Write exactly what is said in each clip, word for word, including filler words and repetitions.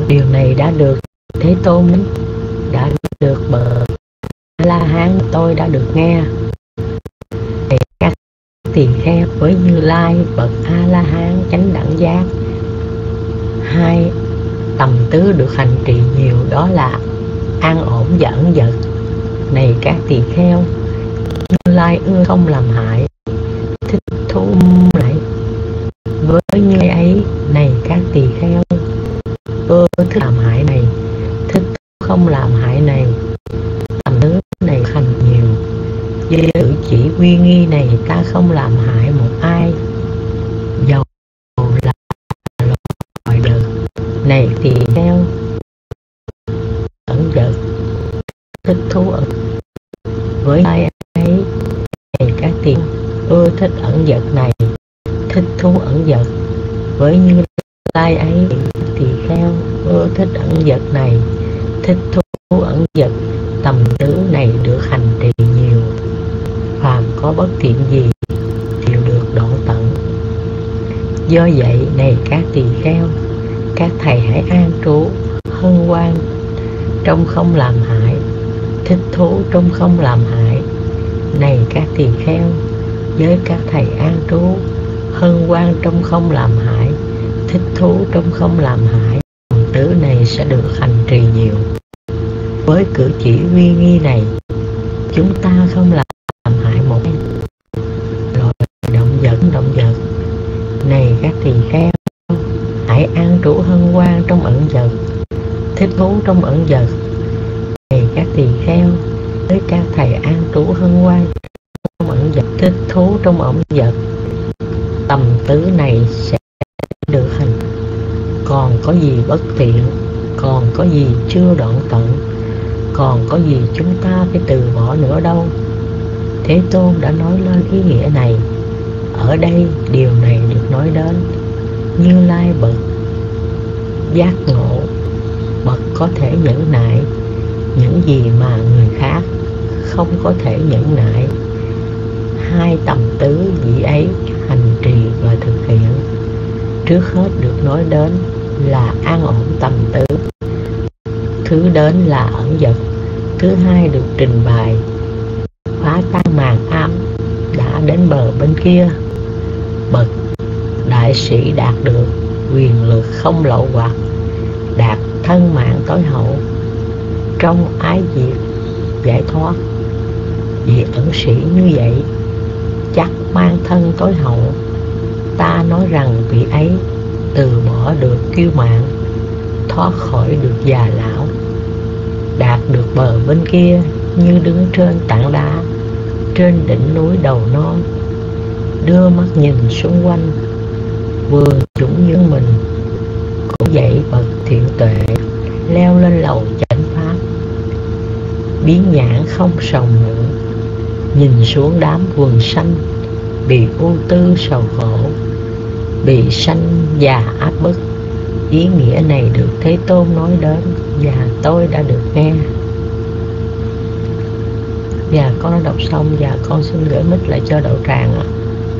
Điều này đã được Thế Tôn, đã được bậc A-la-hán tôi đã được nghe. Này các tỳ kheo, với Như Lai bậc A-la-hán chánh đẳng giác, hai tầm tứ được hành trì nhiều, đó là an ổn và ẩn dật. Này các tỳ kheo, Như Lai ưa không làm hại, thích thú lại với Như Lai ấy. Này các tỳ kheo, ưa thích làm hại này, thích không làm hại này, tầm tứ này hành nhiều. Với cử chỉ uy nghi này, ta không làm hại một ai, dầu là loài đời. Này tỳ kheo, ẩn dật, thích thú ẩn với ai ấy. Này các tỳ ưa thích ẩn dật này, thích thú ẩn dật với Như Lai ấy. Tỳ kheo ưa thích ẩn dật này, thích thú ẩn dật, tầm tứ này được hành trì nhiều. Phàm có bất thiện gì đều được độ tận. Do vậy, này các tỳ kheo, các thầy hãy an trú hân hoan trong không làm hại, thích thú trong không làm hại. Này các tỳ kheo, với các thầy an trú hân hoan trong không làm hại, thích thú trong không làm hại, tầm tứ này sẽ được hành trì nhiều. Với cử chỉ uy nghi này, chúng ta không làm hại một loại động vật động vật. Này các tỳ kheo, hãy an trú hân hoan trong ẩn dật, thích thú trong ẩn dật. Này các tỳ kheo, với các thầy an trú hân hoan trong ẩn dật, thích thú trong ẩn dật, tầm tứ này sẽ được hành. Còn có gì bất thiện, còn có gì chưa đoạn tận, còn có gì chúng ta phải từ bỏ nữa đâu. Thế Tôn đã nói lên ý nghĩa này. Ở đây điều này được nói đến. Như Lai bậc giác ngộ, bậc có thể nhẫn nại những gì mà người khác không có thể nhẫn nại. Hai tầm tứ vị ấy hành trì và thực hiện. Trước hết được nói đến là an ổn tầm tứ, thứ đến là ẩn dật. Thứ hai được trình bày phá tan màn ám, đã đến bờ bên kia. Bậc đại sĩ đạt được quyền lực không lậu hoặc, đạt thân mạng tối hậu, trong ái diệt giải thoát. Vị ẩn sĩ như vậy chắc mang thân tối hậu. Ta nói rằng vị ấy từ bỏ được kiêu mạn, thoát khỏi được già lão, đạt được bờ bên kia như đứng trên tảng đá, trên đỉnh núi đầu non, đưa mắt nhìn xung quanh, vừa dũng như mình. Cũng vậy bậc thiện tuệ leo lên lầu chánh pháp, biến nhãn không sầu ngự, nhìn xuống đám quần sanh bị ưu tư sầu khổ, bị sanh già áp bức. Ý nghĩa này được Thế Tôn nói đến và tôi đã được nghe. Và con đã đọc xong và con xin gửi mic lại cho Đạo Tràng ạ.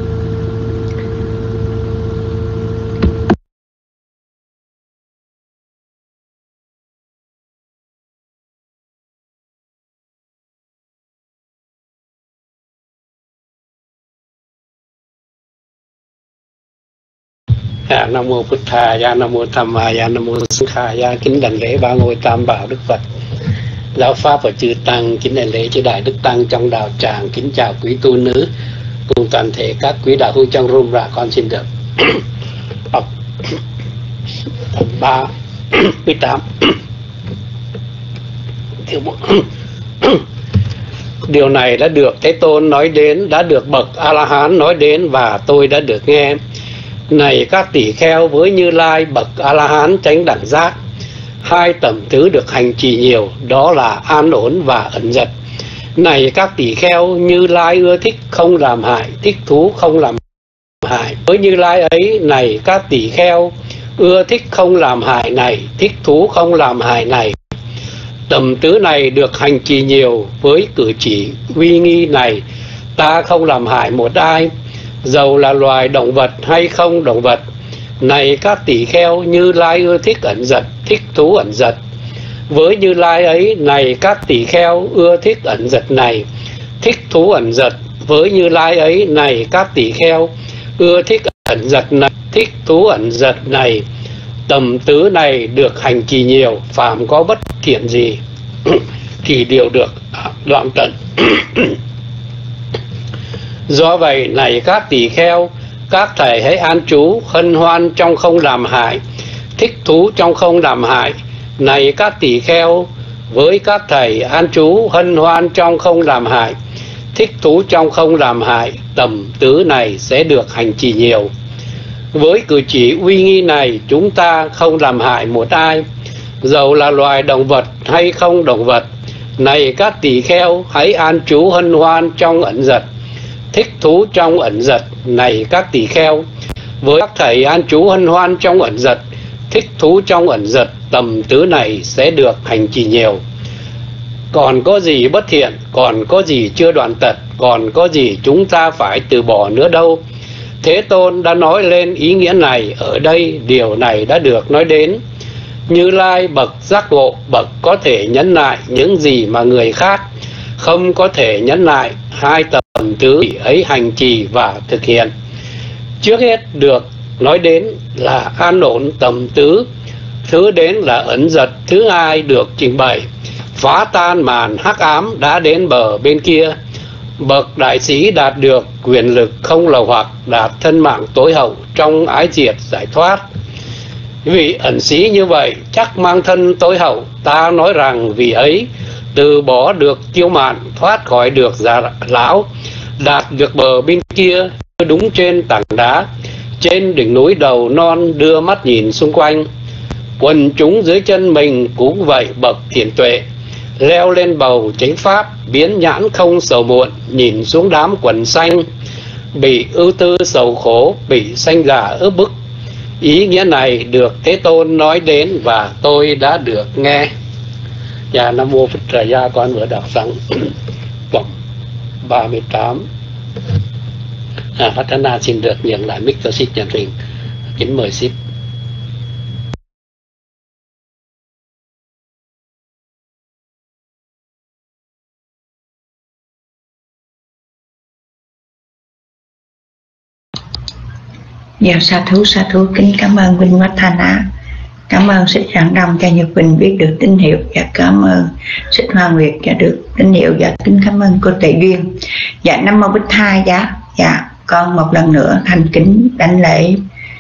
À, Nam mô Phật Thà, ya Nam mô Tham Ma, ya Nam mô Sanh Kha, ya kính đảnh lễ ba ngôi Tam Bảo Đức Phật, Giáo Pháp và chư Tăng, kính đảnh lễ chư Đại Đức Tăng trong đạo tràng, kính chào quý tu nữ cùng toàn thể các quý đạo hữu trong room. Và con xin được đọc phần ba mươi tám. Điều này đã được Thế Tôn nói đến, đã được bậc A La Hán nói đến và tôi đã được nghe. Này các tỷ kheo, với Như Lai bậc A La Hán chánh đẳng giác, hai tầm tứ được hành trì nhiều, đó là an ổn và ẩn dật. Này các tỷ kheo, Như Lai ưa thích không làm hại, thích thú không làm hại. Với Như Lai ấy, này các tỷ kheo, ưa thích không làm hại này, thích thú không làm hại này, tầm tứ này được hành trì nhiều. Với cử chỉ uy nghi này, ta không làm hại một ai, dầu là loài động vật hay không động vật, Này các tỷ kheo, Như Lai ưa thích ẩn giật, thích thú ẩn giật. Với Như Lai ấy, này các tỷ kheo ưa thích ẩn giật này, thích thú ẩn giật. Với Như Lai ấy, này các tỷ kheo ưa thích ẩn giật này, thích thú ẩn giật này, tầm tứ này được hành trì nhiều, phàm có bất thiện gì thì đều được đoạn tận. Do vậy, này các tỷ kheo, các thầy hãy an trú hân hoan trong không làm hại, thích thú trong không làm hại. Này các tỷ kheo, với các thầy an trú hân hoan trong không làm hại, thích thú trong không làm hại, tầm tứ này sẽ được hành trì nhiều. Với cử chỉ uy nghi này, chúng ta không làm hại một ai, dầu là loài động vật hay không động vật. Này các tỷ kheo, hãy an trú hân hoan trong ẩn giật, thích thú trong ẩn giật. Này các tỷ kheo, với các thầy an trú hân hoan trong ẩn giật, thích thú trong ẩn giật, tầm tứ này sẽ được hành trì nhiều. Còn có gì bất thiện, còn có gì chưa đoạn tật, còn có gì chúng ta phải từ bỏ nữa đâu. Thế Tôn đã nói lên ý nghĩa này, ở đây điều này đã được nói đến. Như Lai bậc giác ngộ, bậc có thể nhẫn nại những gì mà người khác không có thể nhẫn nại, hai tầm tứ ấy hành trì và thực hiện. Trước hết được nói đến là an ổn tầm tứ, thứ đến là ẩn giật, thứ hai được trình bày phá tan màn hắc ám đã đến bờ bên kia. Bậc đại sĩ đạt được quyền lực không lậu hoặc, đạt thân mạng tối hậu trong ái diệt giải thoát. Vì ẩn sĩ như vậy chắc mang thân tối hậu, ta nói rằng vì ấy từ bỏ được kiêu mạn, thoát khỏi được già lão, đạt được bờ bên kia đúng trên tảng đá, trên đỉnh núi đầu non đưa mắt nhìn xung quanh. Quần chúng dưới chân mình cũng vậy bậc thiện tuệ, leo lên bầu chánh pháp, biến nhãn không sầu muộn, nhìn xuống đám quần xanh, bị ưu tư sầu khổ, bị sanh già ức bức. Ý nghĩa này được Thế Tôn nói đến và tôi đã được nghe. Và Nam Mô Phật Trà Gia con vừa đọc xong vòng ba mươi tám. À, Phát Na xin được nhận lại mic cho Sít Nhật Huỳnh. Kính mời Sít. Dạ, sa thú sa thú kính cảm ơn Vinh Wattana, cảm ơn Sít Rạng Đông cho Nhật Quỳnh biết được tín hiệu, và cảm ơn Sít Hoa Nguyệt cho được tín hiệu, và kính cảm ơn cô Tệ Duyên. Dạ, Nam Mô Bích Tha. Dạ, dạ con một lần nữa thành kính đảnh lễ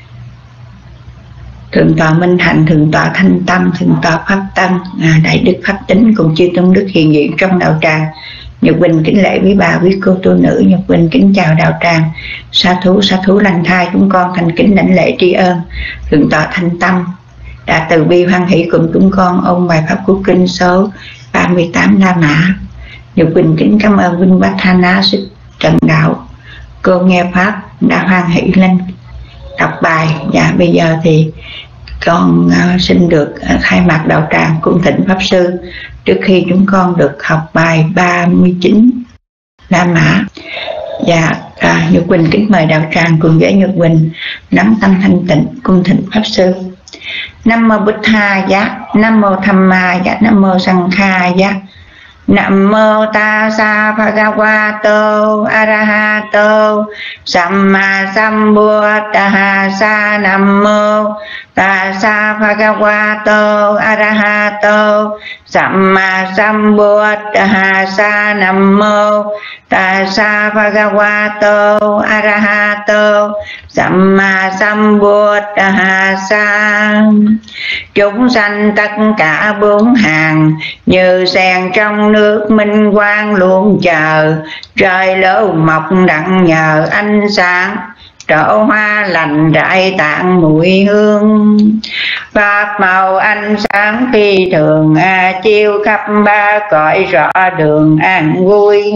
Thượng tọa Minh Hạnh, Thượng tọa Thanh Tâm, Thượng tọa Pháp Tân, à, Đại Đức Pháp Tính cùng chư tôn đức hiện diện trong đạo tràng. Nhật Quỳnh kính lễ quý bà, quý cô tu nữ. Nhật Quỳnh kính chào đạo tràng. Sa thú sa thú lành thai, chúng con thành kính đảnh lễ tri ân Thượng tọa Thanh Tâm đã từ bi hoan hỷ cùng chúng con ôn bài pháp cú kinh số ba mươi tám La Mã. Nhật Quỳnh kính cảm ơn Vinh Wattana, Sít Trần Đạo, cô nghe pháp đã hoan hỷ lên đọc bài. Và bây giờ thì con uh, xin được uh, thay mặt đạo tràng cung thỉnh pháp sư trước khi chúng con được học bài ba mươi chín La Mã. Và à, Nhật Quỳnh kính mời đạo tràng cùng với Nhật Quỳnh nắm tâm thanh tịnh cung thỉnh pháp sư. Nam Mô Bụt Tha Giá, Nam Mô Tham Ma Giá, Nam Mô Sang Kha Giá, Nam Mô Tassa Bhagavato Arahato Samma Sambuddhassa. Nam Mô Tassa Bhagavato Arahato Samma Sambuddhassa. Nam Mô Tassa Bhagavato Arahato Samma Sambuddhassa. Chúng sanh tất cả bốn hàng như sen trong nước minh quang luôn chờ, trời lỡ mọc đặng nhờ ánh sáng, trổ hoa lành rải tạng mùi hương. Pháp màu ánh sáng phi thường, a chiêu khắp ba cõi rõ đường an vui.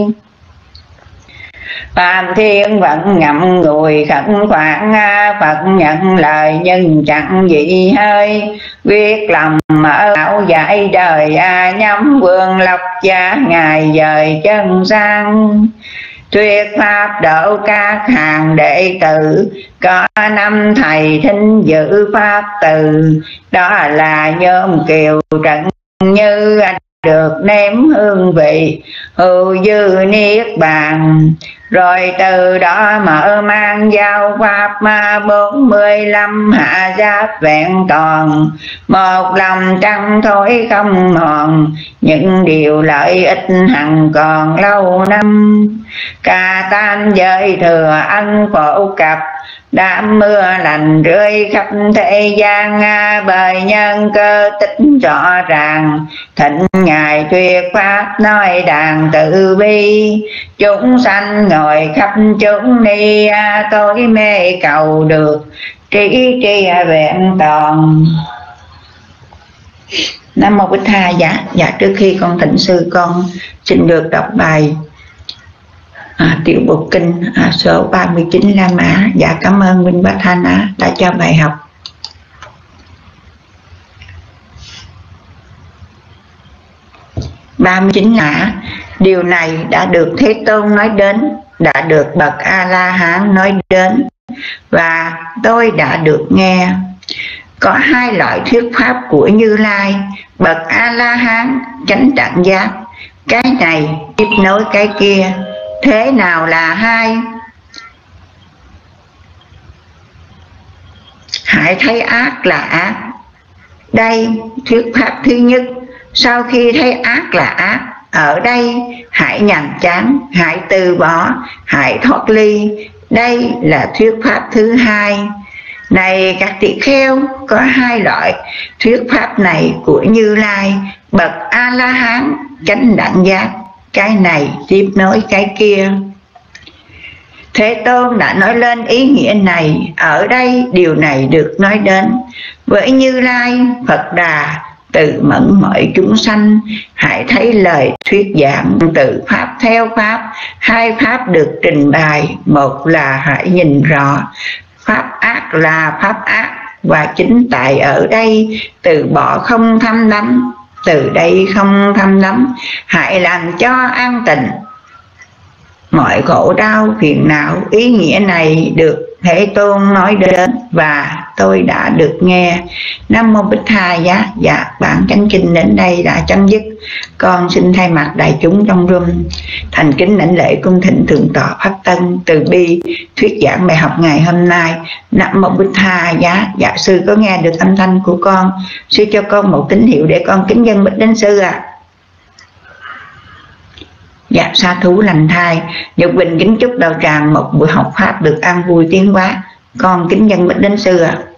Phạm thiên vẫn ngậm ngùi khẩn khoản, Phật nhận lời nhưng chẳng dị hơi. Quyết lòng mở ảo giải đời, a nhắm vương lộc gia ngài dời chân sang. Thuyết pháp độ các hàng đệ tử, có năm thầy thính giữ pháp từ, đó là nhóm Kiều Trần Như được nếm hương vị hữu dư niết bàn. Rồi từ đó mở mang giao pháp ma bốn mươi lăm hạ giáp vẹn toàn, một lòng trăng thối không mòn, những điều lợi ích hằng còn lâu năm. Ca tan giới thừa ân phổ cập, đám mưa lành rơi khắp thế gian, bởi nhân cơ tích rõ ràng, thịnh ngài thuyết pháp nói đàn tự bi. Chúng sanh ngồi khắp chúng ni, tối mê cầu được trí tri vẹn toàn. Nam mô Bích Tha. Dạ, dạ trước khi con thỉnh sư, con xin được đọc bài à, Tiểu Bộ Kinh à, số ba mươi chín La Mã. Dạ cảm ơn Minh Bát Thanh đã cho bài học. ba mươi chín ngã, điều này đã được Thế Tôn nói đến, đã được bậc A-la-hán nói đến, và tôi đã được nghe. Có hai loại thuyết pháp của Như Lai, bậc A-la-hán chánh đẳng giác, cái này tiếp nối cái kia. Thế nào là hai? Hãy thấy ác là ác. Đây thuyết pháp thứ nhất. Sau khi thấy ác là ác, ở đây hãy nhàm chán, hãy từ bỏ, hãy thoát ly. Đây là thuyết pháp thứ hai. Này các tỳ kheo, có hai loại thuyết pháp này của Như Lai, bậc A-la-hán chánh đẳng giác, cái này tiếp nối cái kia. Thế Tôn đã nói lên ý nghĩa này, ở đây điều này được nói đến. Với Như Lai, Phật Đà từ mẫn mọi chúng sanh, hãy thấy lời thuyết giảng từ pháp theo pháp. Hai pháp được trình bày, một là hãy nhìn rõ pháp ác là pháp ác, và chính tại ở đây từ bỏ không tham đắm. Từ đây không tham đắm, hãy làm cho an tịnh mọi khổ đau phiền não. Ý nghĩa này được Thế Tôn nói đến và tôi đã được nghe. Nam mô Bích Tha. Giá dạ bản chánh kinh đến đây đã chấm dứt. Con xin thay mặt đại chúng trong room thành kính lãnh lễ cung thỉnh thượng tọa Pháp Tân từ bi thuyết giảng bài học ngày hôm nay. Nam mô Bích Tha. Giá dạ sư có nghe được âm thanh của con, sư cho con một tín hiệu để con kính dân bích đến sư ạ. À. Dạ sa thú lành thai. Nhật Bình kính chúc đạo tràng một buổi học pháp được an vui tiến hóa. Con kính dân bích đến sư ạ. À.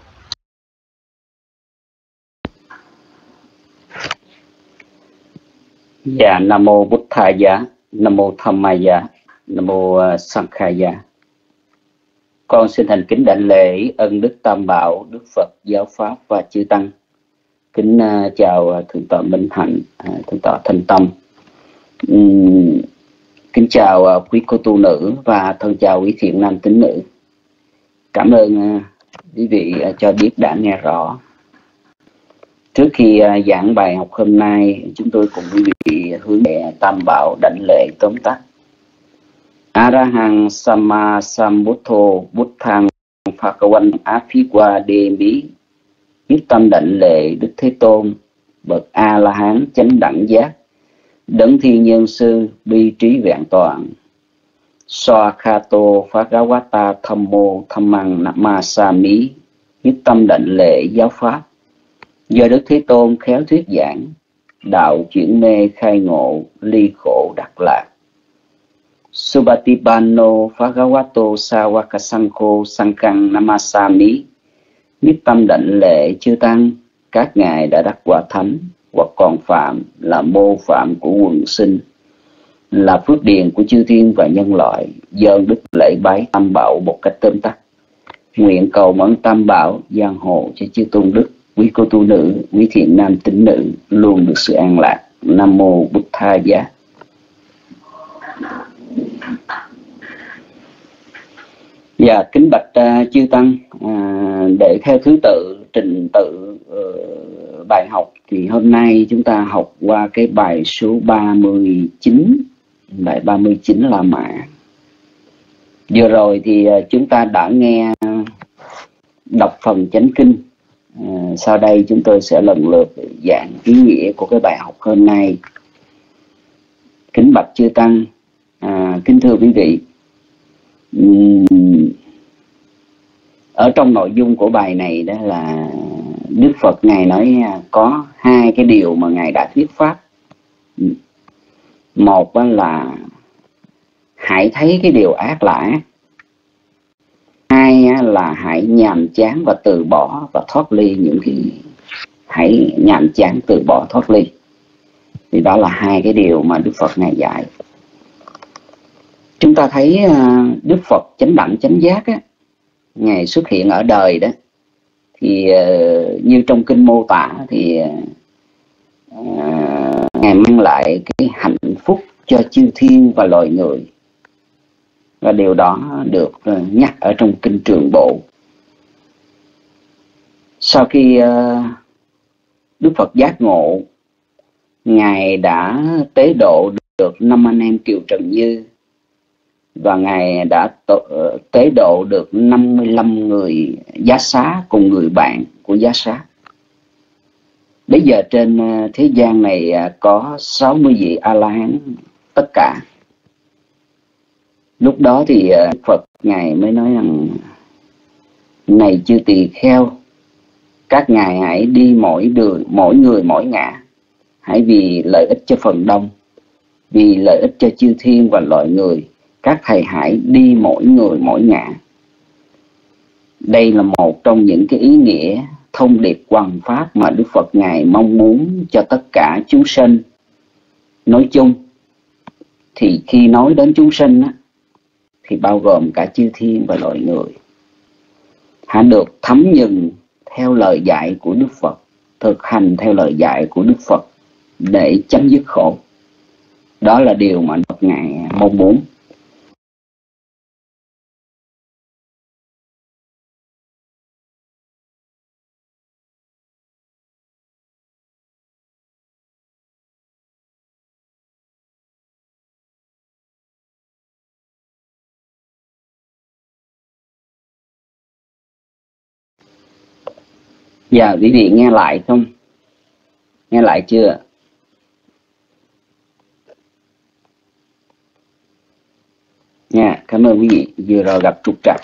Dạ Nam mô Bụt Thầy Giá, Nam mô Tham Mai Giá, Nam mô Sankhya Giá. Con xin thành kính đảnh lễ ân đức Tam Bảo, Đức Phật, Giáo Pháp và chư Tăng. Kính uh, chào uh, thượng tọa Minh Hạnh, uh, thượng tọa Thanh Tâm. Uhm, kính chào uh, quý cô tu nữ và thân chào quý thiện nam tín nữ. Cảm ơn uh, quý vị uh, cho biết đã nghe rõ. Trước khi uh, giảng bài học hôm nay, chúng tôi cùng quý vị hướng về Tam Bảo đảnh lễ tóm tắt. Arahang Sama Sambuddho Buddhang Phakawan Aphikwa Demi. Nhất tâm đảnh lễ Đức Thế Tôn, bậc A La Hán chánh đẳng giác, đấng thiên nhân sư bi trí vẹn toàn. Swakato Phagawata Thammo Thammang Namasami. Nhất tâm đảnh lễ giáo pháp do Đức Thế Tôn khéo thuyết giảng, đạo chuyển mê khai ngộ, ly khổ đắc lạc. Subatipano Phagawato Sawakasankho Sankhang Namasami. Nhất tâm đảnh lễ chư tăng, các ngài đã đắc quả thánh hoặc còn phạm là mô phạm của quần sinh, là phước điền của chư thiên và nhân loại, dâng đức lễ bái Tam Bảo một cách tóm tắt. Nguyện cầu mẫn Tam Bảo giang hồ cho chư tôn đức, quý cô tu nữ, quý thiện nam tín nữ luôn được sự an lạc. Nam mô Bụt Tha Giá. Dạ kính bạch uh, chư tăng, uh, để theo thứ tự trình tự uh, bài học thì hôm nay chúng ta học qua cái bài số ba mươi chín, bài ba mươi chín La Mã. Vừa rồi thì chúng ta đã nghe đọc phần chánh kinh. À, sau đây chúng tôi sẽ lần lượt giảng ý nghĩa của cái bài học hôm nay. Kính bạch chư tăng, à, kính thưa quý vị, uhm, ở trong nội dung của bài này đó là Đức Phật Ngài nói có hai cái điều mà Ngài đã thuyết pháp. Một là hãy thấy cái điều ác là ác. Hai là hãy nhàm chán và từ bỏ và thoát ly những cái hãy nhàm chán từ bỏ thoát ly. Thì đó là hai cái điều mà Đức Phật Ngài dạy. Chúng ta thấy Đức Phật chánh đẳng chánh giác á, Ngài xuất hiện ở đời đó, thì uh, như trong kinh mô tả thì uh, Ngài mang lại cái hạnh phúc cho chư thiên và loài người. Và điều đó được uh, nhắc ở trong kinh Trường Bộ. Sau khi uh, Đức Phật giác ngộ, Ngài đã tế độ được năm anh em Kiều Trần Như, và Ngài đã tế độ được năm mươi lăm người Giá Xá cùng người bạn của Giá Xá. Bây giờ trên thế gian này có sáu mươi vị A-la-hán tất cả. Lúc đó thì Phật Ngài mới nói rằng: này chư tỳ kheo, các ngài hãy đi mỗi đường, mỗi người mỗi ngã, hãy vì lợi ích cho phần đông, vì lợi ích cho chư thiên và loài người, các thầy hãy đi mỗi người mỗi ngã. Đây là một trong những cái ý nghĩa thông điệp hoằng pháp mà Đức Phật Ngài mong muốn cho tất cả chúng sinh nói chung. Thì khi nói đến chúng sinh á, thì bao gồm cả chư thiên và loài người, hãy được thấm nhuần theo lời dạy của Đức Phật, thực hành theo lời dạy của Đức Phật để chấm dứt khổ. Đó là điều mà Đức Phật Ngài mong muốn. Dạ, quý vị nghe lại không? Nghe lại chưa? Nha, cảm ơn quý vị. Vừa rồi gặp trục trặc.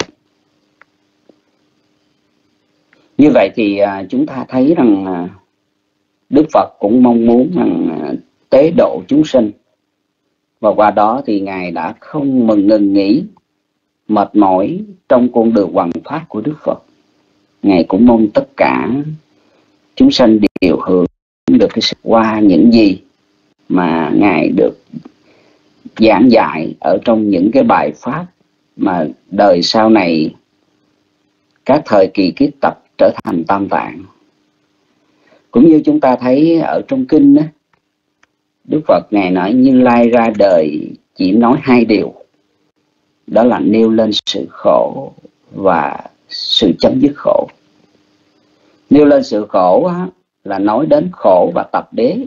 Như vậy thì à, chúng ta thấy rằng à, Đức Phật cũng mong muốn rằng à, tế độ chúng sinh. Và qua đó thì Ngài đã không mừng ngừng nghỉ, mệt mỏi trong con đường hoằng pháp của Đức Phật. Ngài cũng mong tất cả chúng sanh đều hưởng được cái sự qua những gì mà Ngài được giảng dạy ở trong những cái bài pháp mà đời sau này các thời kỳ kiết tập trở thành tam tạng. Cũng như chúng ta thấy ở trong kinh đó, Đức Phật Ngài nói Như Lai ra đời chỉ nói hai điều, đó là nêu lên sự khổ và sự chấm dứt khổ. Nêu lên sự khổ á, là nói đến khổ và tập đế,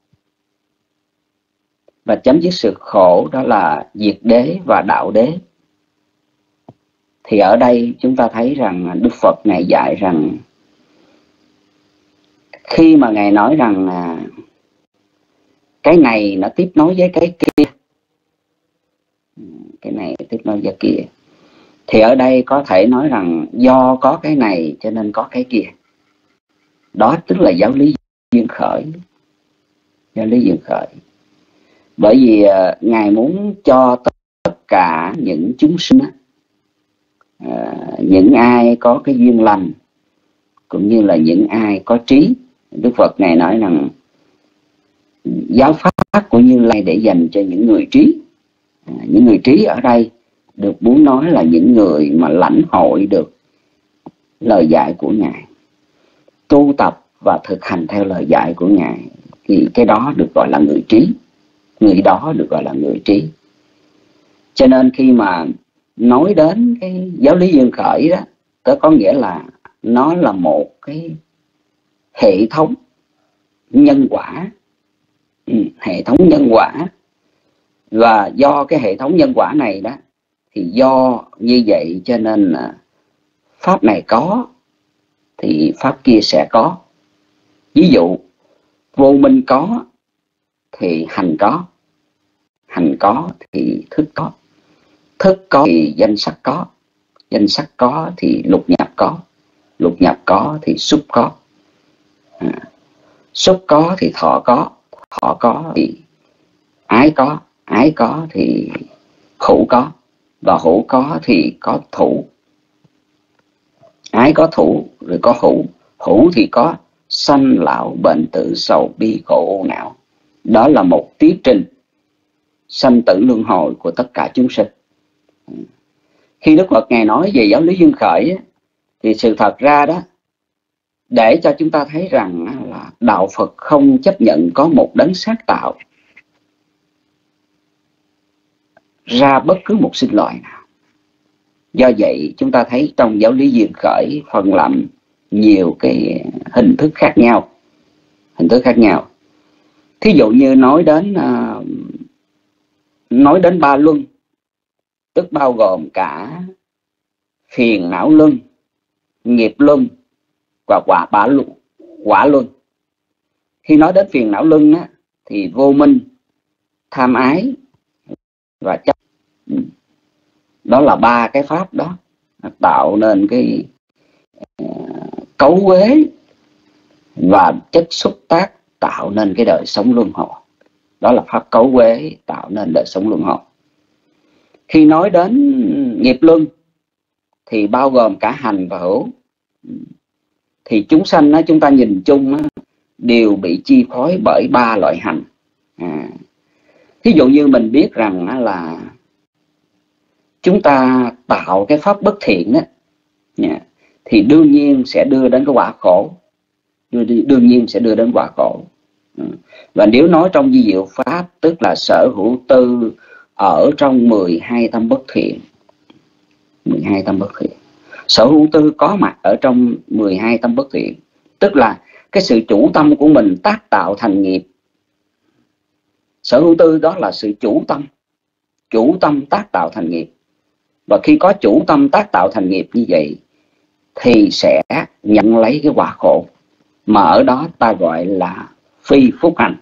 và chấm dứt sự khổ đó là diệt đế và đạo đế. Thì ở đây chúng ta thấy rằng Đức Phật Ngài dạy rằng khi mà Ngài nói rằng cái này nó tiếp nối với cái kia, cái này tiếp nối với kia, thì ở đây có thể nói rằng do có cái này cho nên có cái kia. Đó tức là giáo lý duyên khởi. Giáo lý duyên khởi. Bởi vì uh, Ngài muốn cho tất cả những chúng sinh, uh, những ai có cái duyên lành, cũng như là những ai có trí. Đức Phật Ngài nói rằng giáo pháp của Như Lai để dành cho những người trí. Uh, những người trí ở đây được muốn nói là những người mà lãnh hội được lời dạy của Ngài, tu tập và thực hành theo lời dạy của Ngài, thì cái đó được gọi là người trí. Người đó được gọi là người trí. Cho nên khi mà nói đến cái giáo lý duyên khởi đó, đó có nghĩa là nó là một cái hệ thống nhân quả. Ừ, hệ thống nhân quả. Và do cái hệ thống nhân quả này đó, Thì do như vậy cho nên pháp này có thì pháp kia sẽ có. Ví dụ vô minh có thì hành có, hành có thì thức có, thức có thì danh sắc có, danh sắc có thì lục nhập có, lục nhập có thì xúc có, à, xúc có thì thọ có, thọ có thì ái có, ái có thì hữu có, và hữu có thì có thủ. Ái có thủ rồi có hữu, hữu thì có sanh lão bệnh tử sầu bi khổ ưu não. Đó là một tiến trình sanh tử luân hồi của tất cả chúng sinh. Khi Đức Phật Ngài nói về giáo lý duyên khởi thì sự thật ra đó, để cho chúng ta thấy rằng là đạo Phật không chấp nhận có một đấng sáng tạo ra bất cứ một sinh loại nào. Do vậy chúng ta thấy trong giáo lý duyên khởi phân làm nhiều cái hình thức khác nhau, hình thức khác nhau. Thí dụ như nói đến uh, nói đến ba luân, tức bao gồm cả phiền não luân, nghiệp luân và quả bả luân, quả luân. Khi nói đến phiền não luân á, thì vô minh, tham ái và chấp, đó là ba cái pháp đó tạo nên cái uh, cấu uế và chất xúc tác tạo nên cái đời sống luân hồi. Đó là pháp cấu uế tạo nên đời sống luân hồi. Khi nói đến nghiệp luân thì bao gồm cả hành và hữu. Thì chúng sanh chúng ta nhìn chung đều bị chi phối bởi ba loại hành. À, thí dụ như mình biết rằng là chúng ta tạo cái pháp bất thiện á, thì đương nhiên sẽ đưa đến cái quả khổ, đương nhiên sẽ đưa đến quả khổ. Và nếu nói trong vi diệu pháp, tức là sở hữu tư ở trong mười hai tâm bất thiện. mười hai tâm bất thiện. Sở hữu tư có mặt ở trong mười hai tâm bất thiện, tức là cái sự chủ tâm của mình tác tạo thành nghiệp. Sở hữu tư đó là sự chủ tâm, chủ tâm tác tạo thành nghiệp. Và khi có chủ tâm tác tạo thành nghiệp như vậy thì sẽ nhận lấy cái quả khổ, mà ở đó ta gọi là phi phúc hành.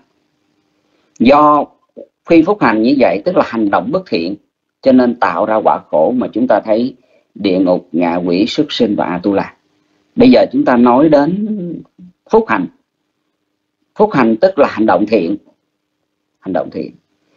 Do phi phúc hành như vậy, tức là hành động bất thiện, cho nên tạo ra quả khổ mà chúng ta thấy địa ngục, ngạ quỷ, súc sinh và A Tu La. Bây giờ chúng ta nói đến phúc hành. Phúc hành tức là hành động thiện. Hành động thiện.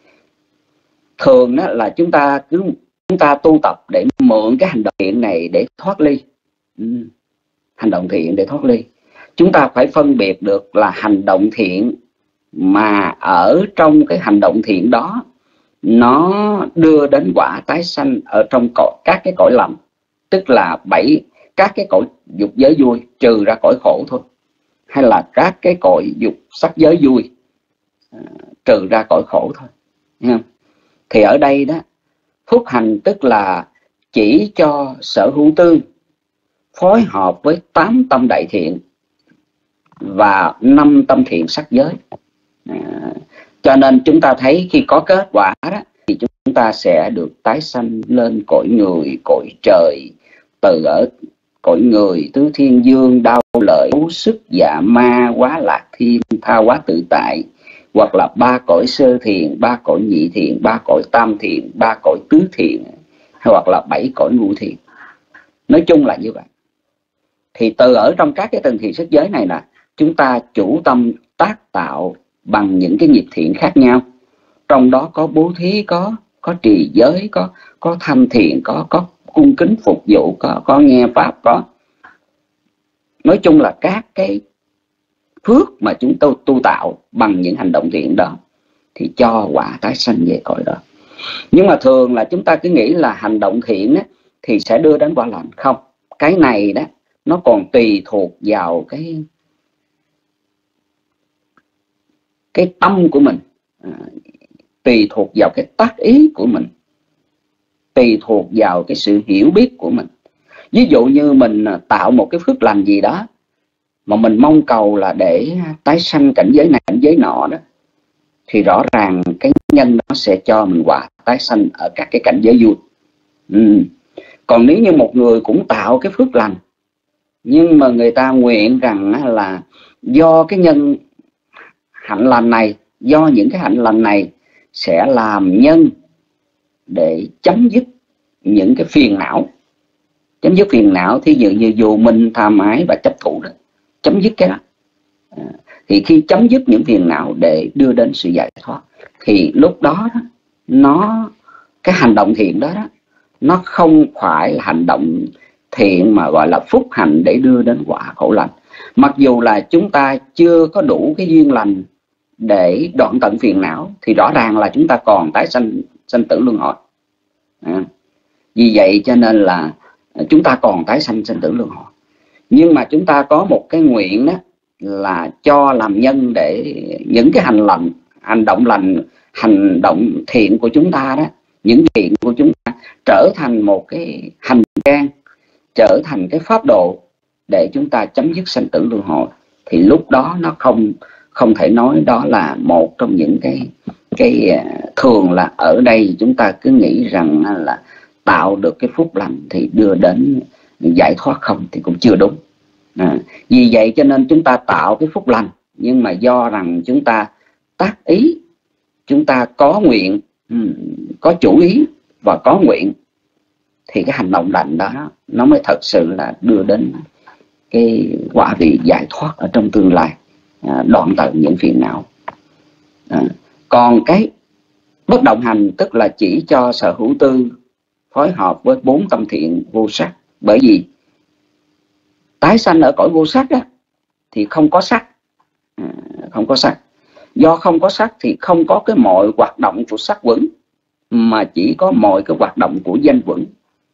Thường đó là chúng ta cứ chúng ta tu tập để mượn cái hành động thiện này để thoát ly. Ừ. Hành động thiện để thoát ly. Chúng ta phải phân biệt được là hành động thiện mà ở trong cái hành động thiện đó nó đưa đến quả tái sanh ở trong cõi, các cái cõi lầm, tức là bảy các cái cõi dục giới vui, trừ ra cõi khổ thôi, hay là các cái cõi dục sắc giới vui, trừ ra cõi khổ thôi. Thấy không? Thì ở đây đó, phúc hành tức là chỉ cho sở hữu tư phối hợp với tám tâm đại thiện và năm tâm thiện sắc giới. À, cho nên chúng ta thấy khi có kết quả đó, thì chúng ta sẽ được tái sanh lên cõi người, cõi trời, từ ở cõi người, tứ thiên dương, đau lợi, ấu sức, dạ ma, quá lạc thiên, tha hóa tự tại, hoặc là ba cõi sơ thiện, ba cõi nhị thiện, ba cõi tam thiện, ba cõi tứ thiện, hoặc là bảy cõi ngũ thiện. Nói chung là như vậy. Thì từ ở trong các cái tầng thiện sắc giới này nè, chúng ta chủ tâm tác tạo bằng những cái nghiệp thiện khác nhau. Trong đó có bố thí, có có trì giới, có có tham thiện, có có cung kính phục vụ, có có nghe pháp, có. Nói chung là các cái phước mà chúng tôi tu tạo bằng những hành động thiện đó thì cho quả tái sanh về cõi đó. Nhưng mà thường là chúng ta cứ nghĩ là hành động thiện á, thì sẽ đưa đến quả lành. Không, cái này đó nó còn tùy thuộc vào cái cái tâm của mình, à, tùy thuộc vào cái tác ý của mình, tùy thuộc vào cái sự hiểu biết của mình. Ví dụ như mình tạo một cái phước lành gì đó mà mình mong cầu là để tái sanh cảnh giới này cảnh giới nọ đó, thì rõ ràng cái nhân nó sẽ cho mình quả tái sanh ở các cái cảnh giới vui. Ừ. Còn nếu như một người cũng tạo cái phước lành, nhưng mà người ta nguyện rằng là do cái nhân hạnh lành này, do những cái hạnh lành này sẽ làm nhân để chấm dứt những cái phiền não. Chấm dứt phiền não thí dụ như vô minh, tham ái và chấp thủ đó, chấm dứt cái đó. À, thì khi chấm dứt những phiền não để đưa đến sự giải thoát, thì lúc đó, đó nó cái hành động thiện đó, đó nó không phải là hành động thiện mà gọi là phúc hành để đưa đến quả khổ lành. Mặc dù là chúng ta chưa có đủ cái duyên lành để đoạn tận phiền não, thì rõ ràng là chúng ta còn tái sanh sanh tử luân hồi. À, vì vậy cho nên là chúng ta còn tái sanh sanh tử luân hồi. Nhưng mà chúng ta có một cái nguyện đó là cho làm nhân để những cái hành lành, hành động lành, hành động thiện của chúng ta đó, những thiện của chúng ta trở thành một cái hành trang, trở thành cái pháp độ để chúng ta chấm dứt sanh tử luân hồi. Thì lúc đó nó không không thể nói đó là một trong những cái cái thường là ở đây chúng ta cứ nghĩ rằng là tạo được cái phúc lành thì đưa đến giải thoát, không thì cũng chưa đúng. À, vì vậy cho nên chúng ta tạo cái phúc lành, nhưng mà do rằng chúng ta tác ý, chúng ta có nguyện, có chủ ý và có nguyện, thì cái hành động lành đó nó mới thật sự là đưa đến cái quả vị giải thoát ở trong tương lai, à, đoạn tận những phiền não. À, còn cái bất động hành tức là chỉ cho sở hữu tư phối hợp với bốn tâm thiện vô sắc. Bởi vì tái sanh ở cõi vô sắc á, thì không có sắc, à, không có sắc. Do không có sắc thì không có cái mọi hoạt động của sắc quẩn, mà chỉ có mọi cái hoạt động của danh quẩn.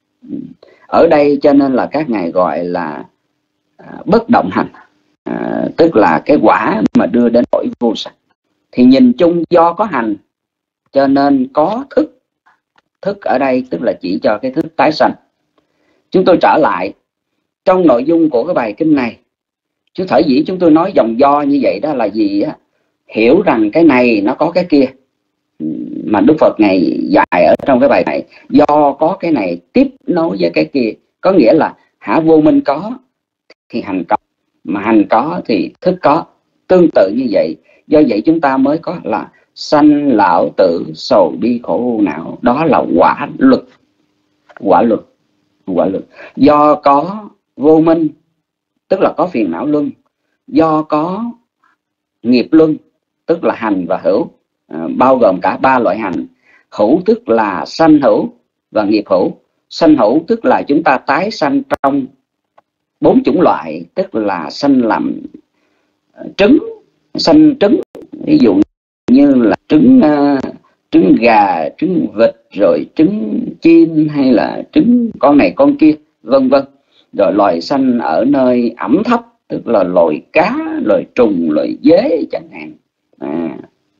Ở đây cho nên là các ngài gọi là à, bất động hành, à, tức là cái quả mà đưa đến cõi vô sắc. Thì nhìn chung do có hành cho nên có thức. Thức ở đây tức là chỉ cho cái thức tái sanh. Chúng tôi trở lại trong nội dung của cái bài kinh này, chứ thể dĩ chúng tôi nói dòng do như vậy đó là gì á? Hiểu rằng cái này nó có cái kia, mà Đức Phật Ngài dạy ở trong cái bài này, do có cái này tiếp nối với cái kia. Có nghĩa là hả vô minh có thì hành có, mà hành có thì thức có. Tương tự như vậy, do vậy chúng ta mới có là sanh lão tử sầu bi khổ não. Đó là quả luật. Quả luật. Quả luật. Do có vô minh tức là có phiền não luân, do có nghiệp luân tức là hành và hữu, à, bao gồm cả ba loại hành. Hữu tức là sanh hữu và nghiệp hữu. Sanh hữu tức là chúng ta tái sanh trong bốn chủng loại, tức là sanh làm trứng, sanh trứng, ví dụ như là trứng uh, trứng gà, trứng vịt, rồi trứng chim, hay là trứng con này con kia, vân vân. Rồi loài sanh ở nơi ẩm thấp tức là loài cá, loài trùng, loài dế chẳng hạn. À.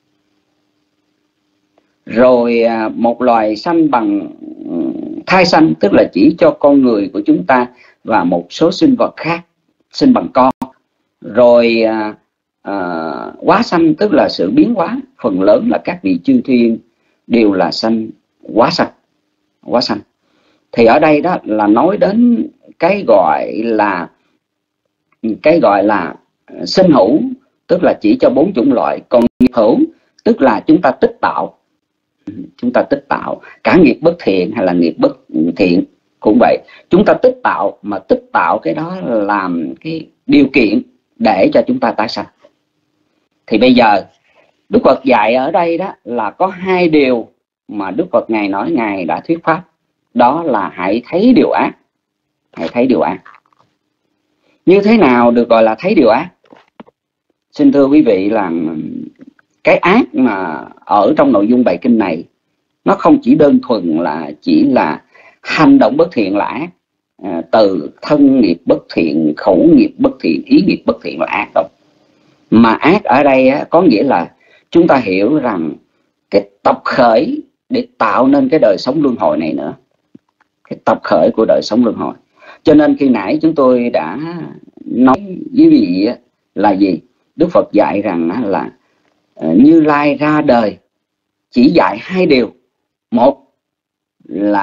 Rồi một loài sanh bằng thai sanh tức là chỉ cho con người của chúng ta và một số sinh vật khác sinh bằng con. Rồi à, à, hóa sanh tức là sự biến hóa, phần lớn là các vị chư thiên đều là sanh hóa sanh. Hóa sanh thì ở đây đó là nói đến cái gọi là cái gọi là sinh hữu tức là chỉ cho bốn chủng loại. Còn nghiệp hữu tức là chúng ta tích tạo, chúng ta tích tạo cả nghiệp bất thiện hay là nghiệp bất thiện cũng vậy, chúng ta tích tạo, mà tích tạo cái đó làm cái điều kiện để cho chúng ta tái sanh. Thì bây giờ Đức Phật dạy ở đây đó là có hai điều mà Đức Phật Ngài nói, Ngài đã thuyết pháp, đó là hãy thấy điều ác. Hãy thấy điều ác. Như thế nào được gọi là thấy điều ác? Xin thưa quý vị là cái ác mà ở trong nội dung bài kinh này nó không chỉ đơn thuần là chỉ là hành động bất thiện là ác, à, từ thân nghiệp bất thiện, khẩu nghiệp bất thiện, ý nghiệp bất thiện là ác đâu. Mà ác ở đây á, có nghĩa là chúng ta hiểu rằng cái tập khởi để tạo nên cái đời sống luân hồi này nữa, cái tập khởi của đời sống luân hồi. Cho nên khi nãy chúng tôi đã nói với quý vị là gì? Đức Phật dạy rằng là Như Lai ra đời chỉ dạy hai điều. Một là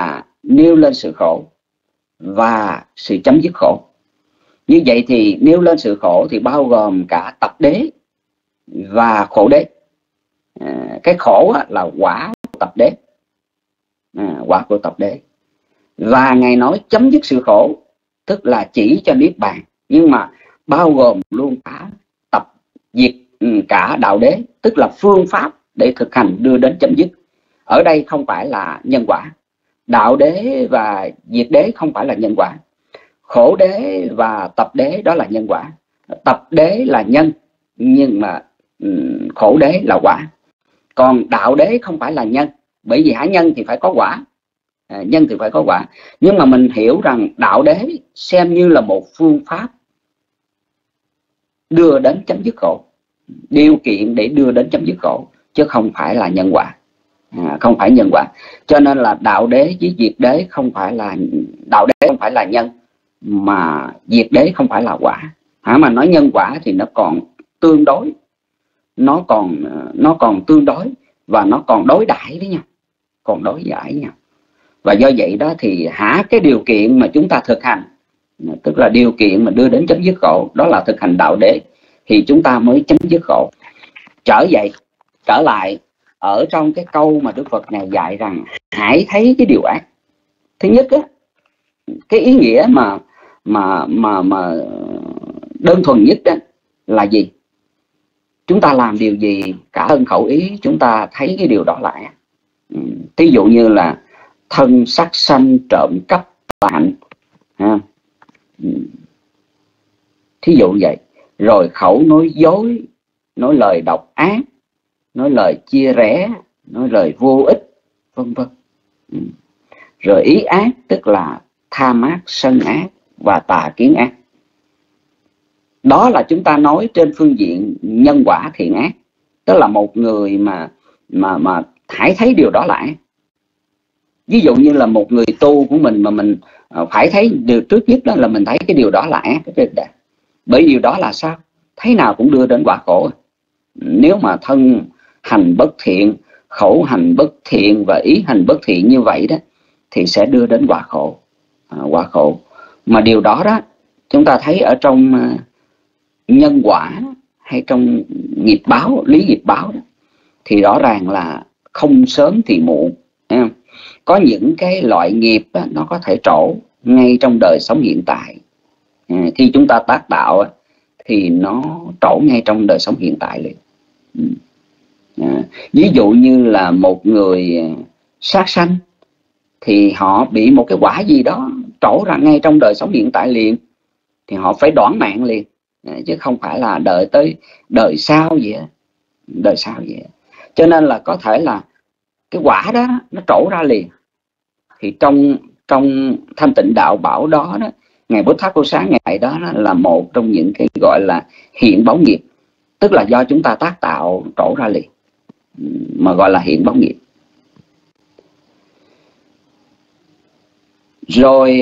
nêu lên sự khổ và sự chấm dứt khổ. Như vậy thì nêu lên sự khổ thì bao gồm cả tập đế và khổ đế. À, cái khổ là quả của tập đế, à, quả của tập đế. Và Ngài nói chấm dứt sự khổ tức là chỉ cho niết bàn, nhưng mà bao gồm luôn cả tập diệt cả đạo đế, tức là phương pháp để thực hành đưa đến chấm dứt. Ở đây không phải là nhân quả, đạo đế và diệt đế không phải là nhân quả, khổ đế và tập đế đó là nhân quả. Tập đế là nhân, nhưng mà um, khổ đế là quả. Còn đạo đế không phải là nhân, bởi vì hả nhân thì phải có quả, à, nhân thì phải có quả. Nhưng mà mình hiểu rằng đạo đế xem như là một phương pháp đưa đến chấm dứt khổ, điều kiện để đưa đến chấm dứt khổ, chứ không phải là nhân quả, à, không phải nhân quả. Cho nên là đạo đế với diệt đế không phải là, đạo đế không phải là nhân, mà diệt đế không phải là quả. Hả, mà nói nhân quả thì nó còn tương đối, nó còn nó còn tương đối và nó còn đối đãi đấy nha, còn đối đãi nha. Và do vậy đó thì hả cái điều kiện mà chúng ta thực hành, tức là điều kiện mà đưa đến chấm dứt khổ, đó là thực hành đạo đế, thì chúng ta mới chấm dứt khổ. Trở vậy, trở lại ở trong cái câu mà Đức Phật này dạy rằng hãy thấy cái điều ác. Thứ nhất á, cái ý nghĩa mà mà mà mà đơn thuần nhất đó là gì? Chúng ta làm điều gì cả ân khẩu ý chúng ta thấy cái điều đó lại. Ví dụ như là thân sát sanh trộm cắp tà hạnh, ha. Thí dụ vậy. Rồi khẩu nói dối, nói lời độc ác, nói lời chia rẽ, nói lời vô ích, vân vân. Rồi ý ác tức là tham ác, sân ác và tà kiến ác. Đó là chúng ta nói trên phương diện nhân quả thiện ác. Tức là một người mà mà mà hãy thấy điều đó lại. Ví dụ như là một người tu của mình mà mình phải thấy điều trước nhất đó là mình thấy cái điều đó là ác. Bởi điều đó là sao? Thấy nào cũng đưa đến quả khổ. Nếu mà thân hành bất thiện, khẩu hành bất thiện và ý hành bất thiện như vậy đó, thì sẽ đưa đến quả khổ, à, quả khổ. Mà điều đó đó chúng ta thấy ở trong uh, nhân quả hay trong nghiệp báo, lý nghiệp báo đó, thì rõ ràng là không sớm thì muộn. À, có những cái loại nghiệp đó, nó có thể trổ ngay trong đời sống hiện tại. À, khi chúng ta tác đạo thì nó trổ ngay trong đời sống hiện tại liền. À, ví dụ như là một người sát sanh thì họ bị một cái quả gì đó trổ ra ngay trong đời sống hiện tại liền, thì họ phải đoản mạng liền, à, chứ không phải là đợi tới đời sau vậy, đời sau vậy. Cho nên là có thể là cái quả đó nó trổ ra liền. Thì trong trong Thanh Tịnh Đạo bảo đó, đó Ngài Bố Tát Vô Sáng ngày đó, đó là một trong những cái gọi là hiện báo nghiệp, tức là do chúng ta tác tạo trổ ra liền, mà gọi là hiện báo nghiệp. Rồi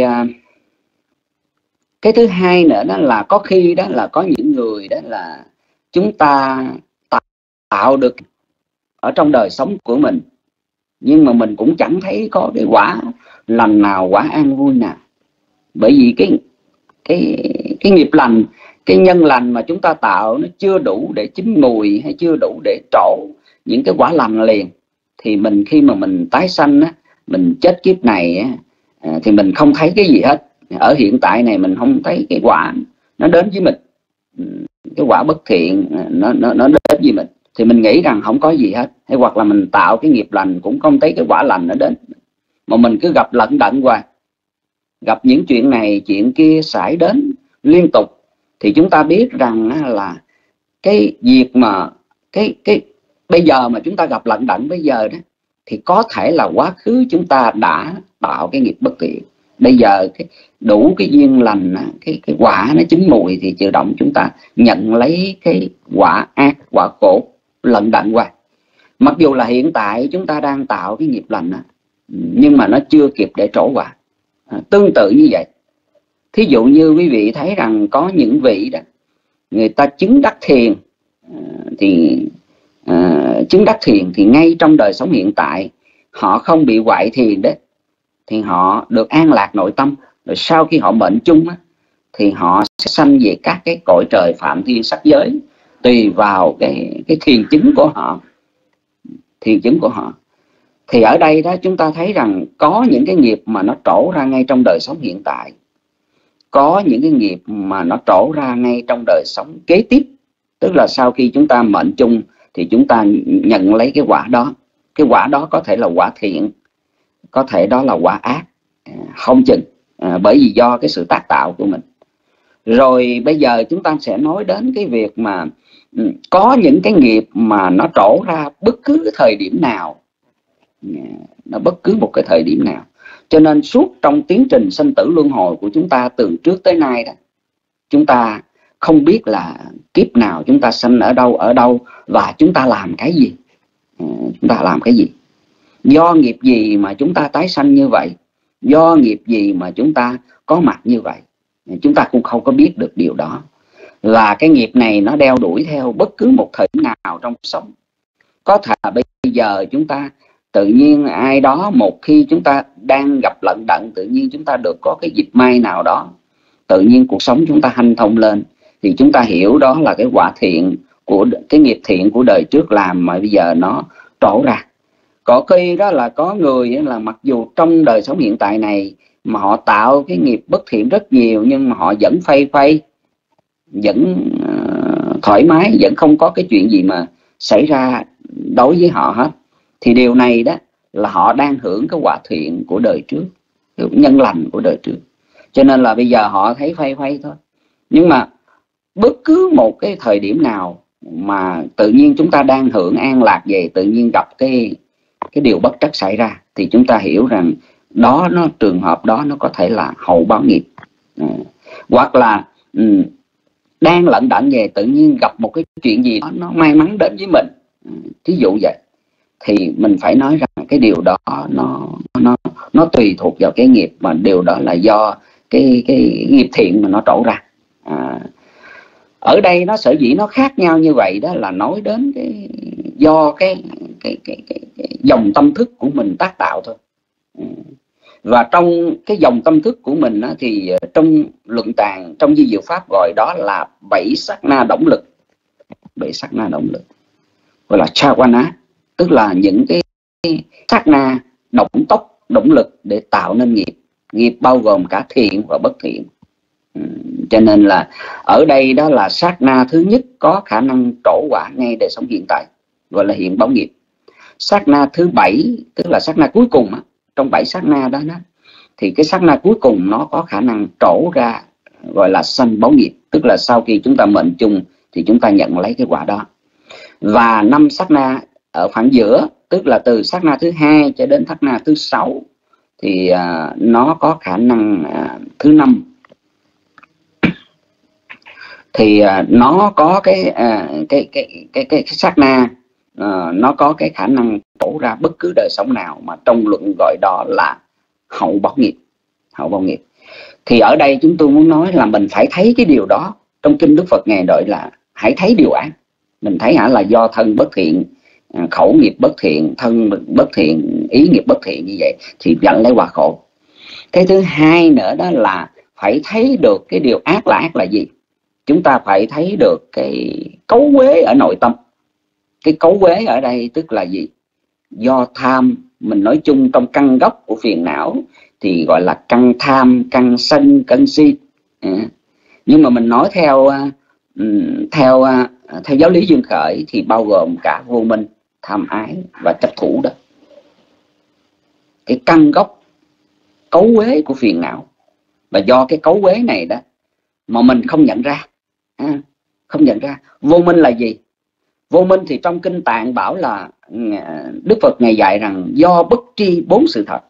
cái thứ hai nữa đó là có khi đó là có những người đó là chúng ta tạo được ở trong đời sống của mình, nhưng mà mình cũng chẳng thấy có cái quả lành nào, quả an vui nào. Bởi vì cái cái cái nghiệp lành, cái nhân lành mà chúng ta tạo nó chưa đủ để chín mùi, hay chưa đủ để trổ những cái quả lành liền. Thì mình khi mà mình tái sanh á, mình chết kiếp này á, thì mình không thấy cái gì hết. Ở hiện tại này mình không thấy cái quả nó đến với mình, cái quả bất thiện nó nó nó đến với mình, thì mình nghĩ rằng không có gì hết. Hay hoặc là mình tạo cái nghiệp lành cũng không thấy cái quả lành nó đến, mà mình cứ gặp lận đận hoài, gặp những chuyện này chuyện kia xảy đến liên tục. Thì chúng ta biết rằng là cái việc mà cái cái bây giờ mà chúng ta gặp lận đận bây giờ đó, thì có thể là quá khứ chúng ta đã tạo cái nghiệp bất thiện. Bây giờ cái đủ cái duyên lành, cái cái quả nó chín mùi, thì tự động chúng ta nhận lấy cái quả ác, quả khổ lận đận qua. Mặc dù là hiện tại chúng ta đang tạo cái nghiệp lành, nhưng mà nó chưa kịp để trổ quả. À, tương tự như vậy. Thí dụ như quý vị thấy rằng có những vị đó, người ta chứng đắc thiền, à, thì à, chứng đắc thiền thì ngay trong đời sống hiện tại họ không bị hoại thiền đấy, thì họ được an lạc nội tâm. Rồi sau khi họ mệnh chung á, thì họ sẽ sanh về các cái cõi trời phạm thiên sắc giới, tùy vào cái cái thiền chứng của họ, thiền chứng của họ. Thì ở đây đó chúng ta thấy rằng có những cái nghiệp mà nó trổ ra ngay trong đời sống hiện tại, có những cái nghiệp mà nó trổ ra ngay trong đời sống kế tiếp. Tức là sau khi chúng ta mệnh chung thì chúng ta nhận lấy cái quả đó. Cái quả đó có thể là quả thiện, có thể đó là quả ác, không chừng, à, bởi vì do cái sự tác tạo của mình. Rồi bây giờ chúng ta sẽ nói đến cái việc mà ừ, có những cái nghiệp mà nó trổ ra bất cứ cái thời điểm nào, nó bất cứ một cái thời điểm nào. Cho nên suốt trong tiến trình sinh tử luân hồi của chúng ta từ trước tới nay đó, chúng ta không biết là kiếp nào chúng ta sinh ở đâu ở đâu và chúng ta làm cái gì, chúng ta làm cái gì, do nghiệp gì mà chúng ta tái sanh như vậy, do nghiệp gì mà chúng ta có mặt như vậy, chúng ta cũng không có biết được điều đó. Và cái nghiệp này nó đeo đuổi theo bất cứ một thời điểm nào trong cuộc sống. Có thể bây giờ chúng ta tự nhiên ai đó, một khi chúng ta đang gặp lận đận, tự nhiên chúng ta được có cái dịp may nào đó, tự nhiên cuộc sống chúng ta hanh thông lên, thì chúng ta hiểu đó là cái quả thiện của cái nghiệp thiện của đời trước làm mà bây giờ nó trổ ra. Có khi đó là có người là mặc dù trong đời sống hiện tại này mà họ tạo cái nghiệp bất thiện rất nhiều, nhưng mà họ vẫn phay phay, vẫn uh, thoải mái, vẫn không có cái chuyện gì mà xảy ra đối với họ hết. Thì điều này đó là họ đang hưởng cái quả thiện của đời trước, cái nhân lành của đời trước. Cho nên là bây giờ họ thấy phay phay thôi. Nhưng mà bất cứ một cái thời điểm nào mà tự nhiên chúng ta đang hưởng an lạc về, tự nhiên gặp cái cái điều bất trắc xảy ra, thì chúng ta hiểu rằng đó nó trường hợp đó nó có thể là hậu báo nghiệp. À, hoặc là um, đang lận đận về, tự nhiên gặp một cái chuyện gì đó nó may mắn đến với mình, à, thí dụ vậy, thì mình phải nói rằng cái điều đó nó nó nó tùy thuộc vào cái nghiệp, mà điều đó là do cái cái nghiệp thiện mà nó trổ ra. À, ở đây nó sở dĩ nó khác nhau như vậy đó là nói đến cái do cái cái cái, cái, cái dòng tâm thức của mình tác tạo thôi. Và trong cái dòng tâm thức của mình á, thì trong luận tạng, trong di diệu pháp gọi đó là bảy sát na động lực, bảy sát na động lực gọi là chawana, tức là những cái sát na động tốc, động lực để tạo nên nghiệp. Nghiệp bao gồm cả thiện và bất thiện. Cho nên là ở đây đó là sát na thứ nhất có khả năng trổ quả ngay đời sống hiện tại, gọi là hiện báo nghiệp. Sát na thứ bảy, tức là sát na cuối cùng á, trong bảy sát na đó, đó thì cái sát na cuối cùng nó có khả năng trổ ra, gọi là sanh báo nghiệp, tức là sau khi chúng ta mệnh chung thì chúng ta nhận lấy cái quả đó. Và năm sát na ở khoảng giữa, tức là từ sát na thứ hai cho đến sát na thứ sáu, thì uh, nó có khả năng uh, thứ năm, thì uh, nó có cái, uh, cái, cái, cái, cái, cái sát na uh, nó có cái khả năng trổ ra bất cứ đời sống nào, mà trong luận gọi đó là hậu báo nghiệp, hậu báo nghiệp. Thì ở đây chúng tôi muốn nói là mình phải thấy cái điều đó. Trong kinh Đức Phật ngài đợi là hãy thấy điều ác. Mình thấy hả là do thân bất thiện, khẩu nghiệp bất thiện, thân bất thiện, ý nghiệp bất thiện như vậy thì dẫn lấy quả khổ. Cái thứ hai nữa đó là phải thấy được cái điều ác là ác là gì. Chúng ta phải thấy được cái cấu uế ở nội tâm. Cái cấu uế ở đây tức là gì? Do tham, mình nói chung trong căn gốc của phiền não thì gọi là căn tham, căn sân, căn si. À, nhưng mà mình nói theo theo theo giáo lý Dương Khởi thì bao gồm cả vô minh, tham ái và chấp thủ đó. Cái căn gốc cấu uế của phiền não. Và do cái cấu uế này đó mà mình không nhận ra, à, không nhận ra. Vô minh là gì? Vô minh thì trong kinh Tạng bảo là Đức Phật ngài dạy rằng do bất tri bốn sự thật.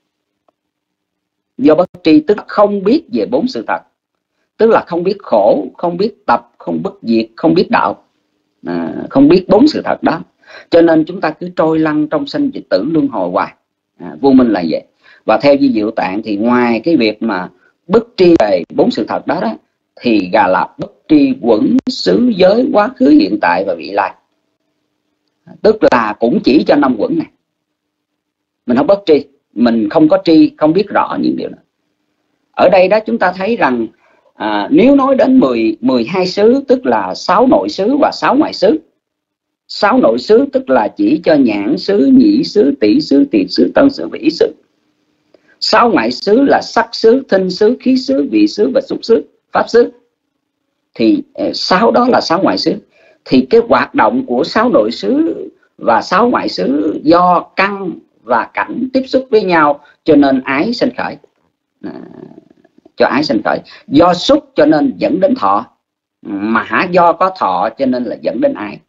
Do bất tri tức là không biết về bốn sự thật, tức là không biết khổ, không biết tập, không biết diệt, không biết đạo, à, không biết bốn sự thật đó. Cho nên chúng ta cứ trôi lăn trong sinh tử luân hồi hoài. À, vô minh là vậy. Và theo Di Diệu Tạng thì ngoài cái việc mà bất tri về bốn sự thật đó, đó thì gà là bất tri quẩn xứ giới quá khứ hiện tại và vị lai. Tức là cũng chỉ cho năm quẩn này. Mình không bất tri, mình không có tri, không biết rõ những điều đó. Ở đây đó chúng ta thấy rằng à, nếu nói đến mười, mười hai xứ, tức là sáu nội xứ và sáu ngoại xứ. Sáu nội xứ tức là chỉ cho nhãn xứ, nhĩ xứ, tỷ xứ, thiệt xứ, tân xứ và ý xứ. Sáu ngoại xứ là sắc xứ, thinh xứ, khí xứ, vị xứ và xúc xứ, pháp xứ. Thì sáu đó là sáu ngoại xứ. Thì cái hoạt động của sáu nội xứ và sáu ngoại xứ do căn và cảnh tiếp xúc với nhau cho nên ái sinh khởi. À, cho ái sinh khởi. Do xúc cho nên dẫn đến thọ, mà hả do có thọ cho nên là dẫn đến ái.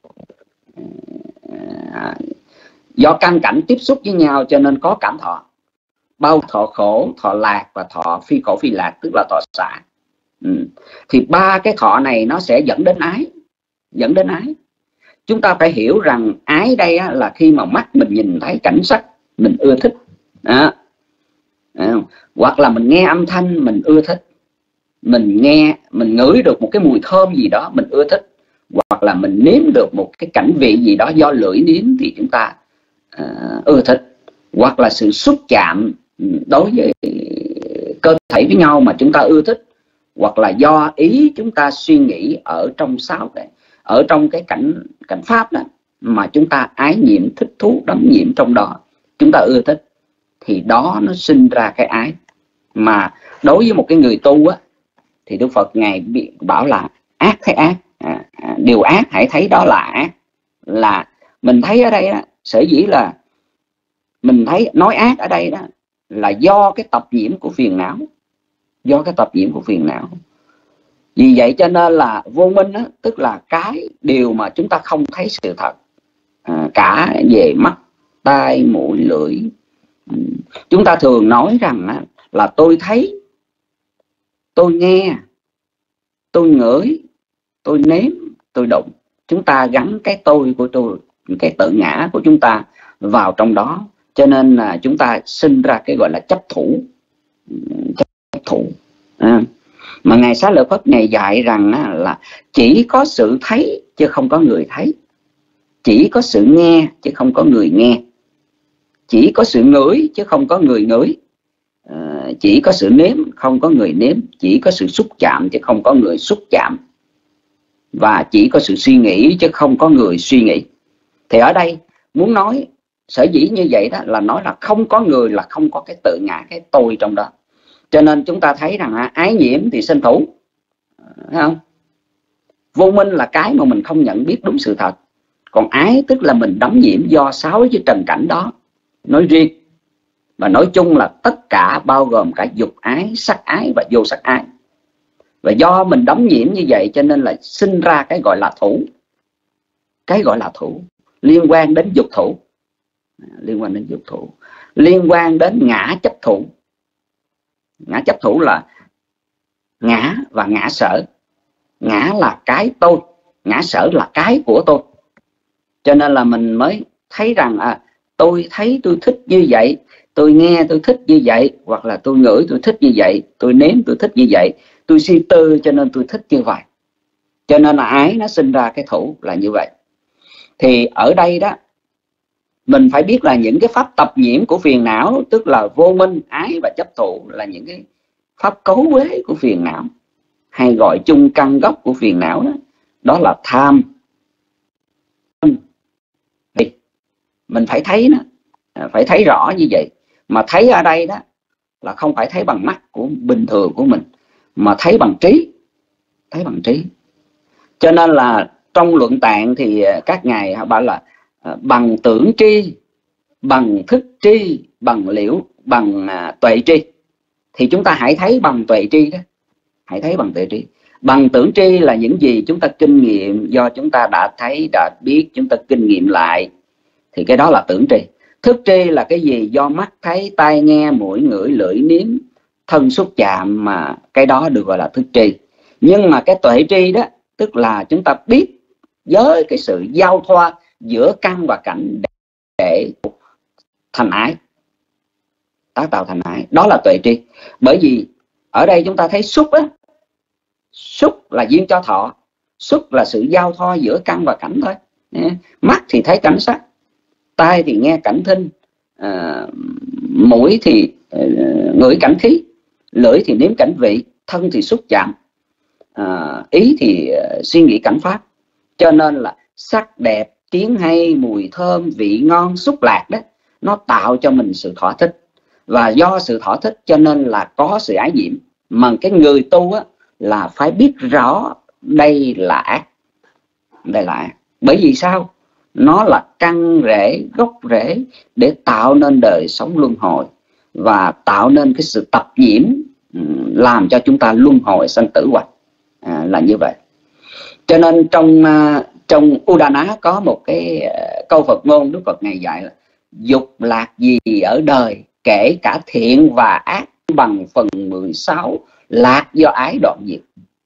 À, do căn cảnh tiếp xúc với nhau cho nên có cảm thọ, bao thọ khổ, thọ lạc và thọ phi khổ phi lạc, tức là thọ xả. Ừ. Thì ba cái thọ này nó sẽ dẫn đến ái, dẫn đến ái. Chúng ta phải hiểu rằng ái đây á, là khi mà mắt mình nhìn thấy cảnh sắc mình ưa thích, à, à, hoặc là mình nghe âm thanh mình ưa thích, mình nghe mình ngửi được một cái mùi thơm gì đó mình ưa thích, hoặc là mình nếm được một cái cảnh vị gì đó do lưỡi nếm thì chúng ta uh, ưa thích, hoặc là sự xúc chạm đối với cơ thể với nhau mà chúng ta ưa thích, hoặc là do ý chúng ta suy nghĩ ở trong sáu cái, ở trong cái cảnh cảnh pháp đó mà chúng ta ái nhiễm, thích thú, đắm nhiễm trong đó, chúng ta ưa thích, thì đó nó sinh ra cái ái. Mà đối với một cái người tu á thì Đức Phật ngài bị bảo là ác thấy ác, à, à, điều ác hãy thấy đó là ác. Là mình thấy ở đây đó, sở dĩ là mình thấy nói ác ở đây đó là do cái tập nhiễm của phiền não, do cái tập nhiễm của phiền não. Vì vậy cho nên là vô minh đó, tức là cái điều mà chúng ta không thấy sự thật, à, cả về mắt, tai, mũi, lưỡi. Chúng ta thường nói rằng á, là tôi thấy, tôi nghe, tôi ngửi, tôi nếm, tôi đụng. Chúng ta gắn cái tôi của tôi, cái tự ngã của chúng ta vào trong đó, cho nên là chúng ta sinh ra cái gọi là chấp thủ, chấp thủ. À. Mà Ngài Xá Lợi Phất Ngài dạy rằng á, là chỉ có sự thấy chứ không có người thấy, chỉ có sự nghe chứ không có người nghe, chỉ có sự ngửi chứ không có người ngửi, à, chỉ có sự nếm không có người nếm, chỉ có sự xúc chạm chứ không có người xúc chạm, và chỉ có sự suy nghĩ chứ không có người suy nghĩ. Thì ở đây muốn nói sở dĩ như vậy đó là nói là không có người là không có cái tự ngã, cái tôi trong đó. Cho nên chúng ta thấy rằng ái nhiễm thì sinh thủ, thấy không? Vô minh là cái mà mình không nhận biết đúng sự thật. Còn ái tức là mình đắm nhiễm do sáu cái trần cảnh đó, nói riêng. Và nói chung là tất cả bao gồm cả dục ái, sắc ái và vô sắc ái. Và do mình đắm nhiễm như vậy cho nên là sinh ra cái gọi là thủ. Cái gọi là thủ liên quan đến dục thủ, liên quan đến dục thủ, liên quan đến ngã chấp thủ. Ngã chấp thủ là ngã và ngã sở. Ngã là cái tôi, ngã sở là cái của tôi. Cho nên là mình mới thấy rằng à, tôi thấy tôi thích như vậy, tôi nghe tôi thích như vậy, hoặc là tôi ngửi tôi thích như vậy, tôi nếm tôi thích như vậy, tôi suy tư cho nên tôi thích như vậy. Cho nên là ái nó sinh ra cái thủ là như vậy. Thì ở đây đó mình phải biết là những cái pháp tập nhiễm của phiền não, tức là vô minh, ái và chấp thủ, là những cái pháp cấu uế của phiền não, hay gọi chung căn gốc của phiền não đó, đó là tham. Thì mình phải thấy nó, phải thấy rõ như vậy. Mà thấy ở đây đó là không phải thấy bằng mắt của bình thường của mình, mà thấy bằng trí, thấy bằng trí. Cho nên là trong luận tạng thì các ngài bảo là bằng tưởng tri, bằng thức tri, bằng liễu, bằng uh, tuệ tri. Thì chúng ta hãy thấy bằng tuệ tri đó, hãy thấy bằng tuệ tri. Bằng tưởng tri là những gì chúng ta kinh nghiệm, do chúng ta đã thấy, đã biết, chúng ta kinh nghiệm lại, thì cái đó là tưởng tri. Thức tri là cái gì? Do mắt thấy, tai nghe, mũi ngửi, lưỡi nếm, thân xúc chạm, mà cái đó được gọi là thức tri. Nhưng mà cái tuệ tri đó, tức là chúng ta biết với cái sự giao thoa giữa căn và cảnh để thành ái, tác tạo thành ái, đó là tuệ tri. Bởi vì ở đây chúng ta thấy xúc á, xúc là duyên cho thọ, xúc là sự giao thoa giữa căn và cảnh thôi. Mắt thì thấy cảnh sắc, tai thì nghe cảnh thinh, à, mũi thì uh, ngửi cảnh khí, lưỡi thì nếm cảnh vị, thân thì xúc chạm, à, ý thì uh, suy nghĩ cảnh pháp. Cho nên là sắc đẹp, tiếng hay, mùi thơm, vị ngon, xúc lạc đó, nó tạo cho mình sự thỏa thích. Và do sự thỏa thích cho nên là có sự ái nhiễm. Mà cái người tu á, là phải biết rõ đây là ác. Đây là ác. Bởi vì sao? Nó là căn rễ, gốc rễ để tạo nên đời sống luân hồi và tạo nên cái sự tập nhiễm, làm cho chúng ta luân hồi sanh tử hoạch, à, là như vậy. Cho nên trong uh, trong Udana có một cái uh, câu Phật ngôn Đức Phật Ngài dạy là dục lạc gì ở đời, kể cả thiện và ác, bằng phần mười sáu lạc do ái đoạn diệt.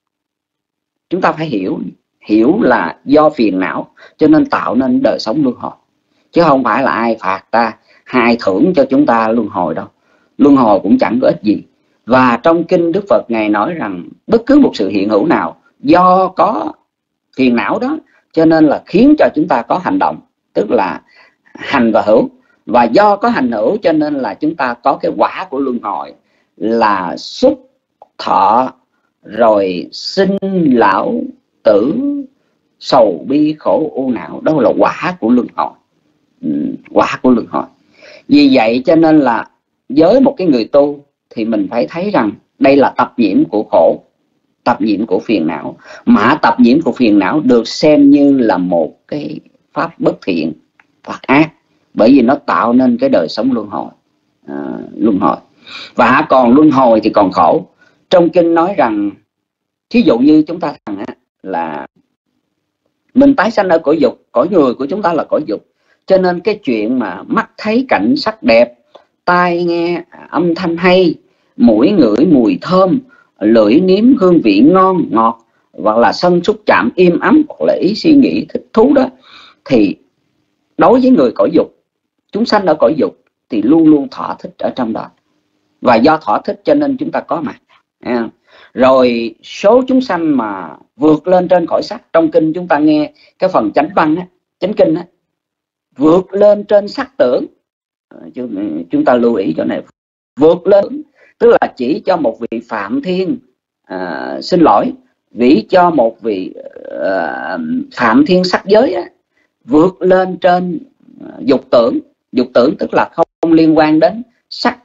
Chúng ta phải hiểu hiểu là do phiền não cho nên tạo nên đời sống luân hồi, chứ không phải là ai phạt ta, ai thưởng cho chúng ta luân hồi đâu. Luân hồi cũng chẳng có ích gì. Và trong kinh Đức Phật Ngài nói rằng bất cứ một sự hiện hữu nào do có phiền não đó cho nên là khiến cho chúng ta có hành động, tức là hành và hữu. Và do có hành hữu cho nên là chúng ta có cái quả của luân hồi là xúc, thọ, rồi sinh, lão, tử, sầu, bi, khổ, u não. Đó là quả của luân hồi. Ừ, quả của luân hồi. Vì vậy cho nên là với một cái người tu thì mình phải thấy rằng đây là tập nhiễm của khổ, tập nhiễm của phiền não. Mà tập nhiễm của phiền não được xem như là một cái pháp bất thiện, pháp ác, bởi vì nó tạo nên cái đời sống luân hồi, à, luân hồi. Và còn luân hồi thì còn khổ. Trong kinh nói rằng, thí dụ như chúng ta rằng là mình tái sanh ở cõi dục, cõi người của chúng ta là cõi dục, cho nên cái chuyện mà mắt thấy cảnh sắc đẹp, tai nghe âm thanh hay, mũi ngửi mùi thơm, lưỡi nếm hương vị ngon ngọt, hoặc là thân xúc chạm im ấm, hoặc là ý suy nghĩ thích thú đó, thì đối với người cõi dục, chúng sanh ở cõi dục thì luôn luôn thỏa thích ở trong đó. Và do thỏa thích cho nên chúng ta có mặt. À, rồi số chúng sanh mà vượt lên trên cõi sắc, trong kinh chúng ta nghe cái phần chánh văn á, chánh kinh á, vượt lên trên sắc tưởng. Chúng ta lưu ý chỗ này, vượt lên tức là chỉ cho một vị Phạm Thiên, à, xin lỗi, vì cho một vị à, Phạm Thiên sắc giới á, vượt lên trên dục tưởng. Dục tưởng tức là không liên quan đến sắc,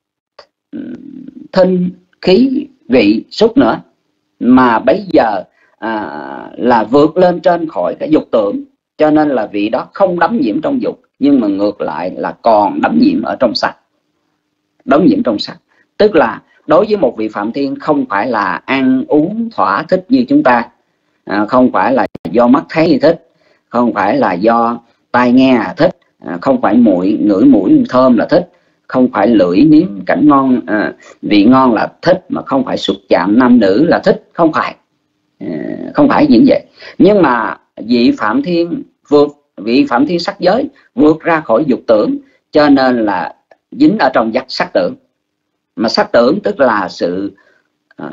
thinh, khí, vị, xúc nữa, mà bây giờ à, là vượt lên trên khỏi cái dục tưởng. Cho nên là vị đó không đắm nhiễm trong dục, nhưng mà ngược lại là còn đắm nhiễm ở trong sắc. Đắm nhiễm trong sắc tức là đối với một vị Phạm Thiên không phải là ăn uống thỏa thích như chúng ta, à, không phải là do mắt thấy thì thích, không phải là do tai nghe là thích, à, không phải mũi ngửi mũi thơm là thích, không phải lưỡi nếm cảnh ngon, à, vị ngon là thích, mà không phải xúc chạm nam nữ là thích, không phải, à, không phải những vậy. Nhưng mà vị Phạm Thiên vượt, vị Phạm Thiên sắc giới vượt ra khỏi dục tưởng, cho nên là dính ở trong giác sắc tưởng. Mà sắc tưởng tức là sự à,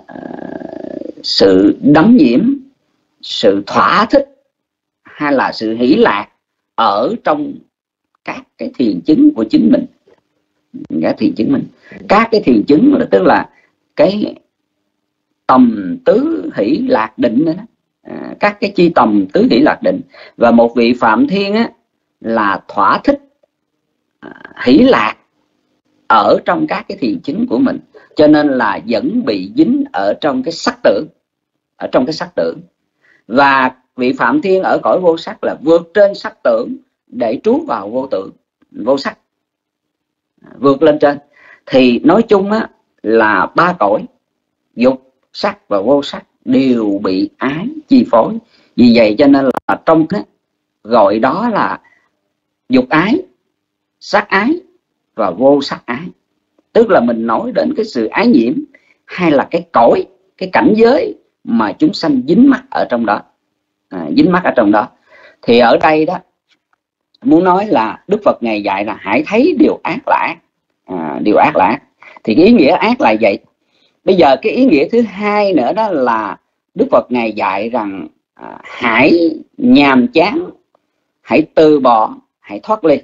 sự đắm nhiễm, sự thỏa thích, hay là sự hỷ lạc ở trong các cái thiền chứng của chính mình. Các thiền chứng mình, các cái thiền chứng là tức là cái tầm tứ hỷ lạc định đó, à, các cái chi tầm tứ hỷ lạc định. Và một vị Phạm Thiên á, là thỏa thích, à, hỷ lạc ở trong các cái thiền chứng của mình, cho nên là vẫn bị dính ở trong cái sắc tưởng, ở trong cái sắc tưởng. Và vị Phạm Thiên ở cõi vô sắc là vượt trên sắc tưởng để trú vào vô tưởng, vô sắc, vượt lên trên. Thì nói chung á, là ba cõi dục, sắc và vô sắc đều bị ái chi phối. Vì vậy cho nên là trong đó gọi đó là dục ái, sắc ái và vô sắc ái. Tức là mình nói đến cái sự ái nhiễm, hay là cái cõi, cái cảnh giới mà chúng sanh dính mắc ở trong đó, à, dính mắc ở trong đó. Thì ở đây đó muốn nói là Đức Phật Ngài dạy là hãy thấy điều ác là ác, à, điều ác là ác. Thì cái ý nghĩa ác là vậy. Bây giờ cái ý nghĩa thứ hai nữa đó là Đức Phật Ngài dạy rằng à, hãy nhàm chán, hãy từ bỏ, hãy thoát ly.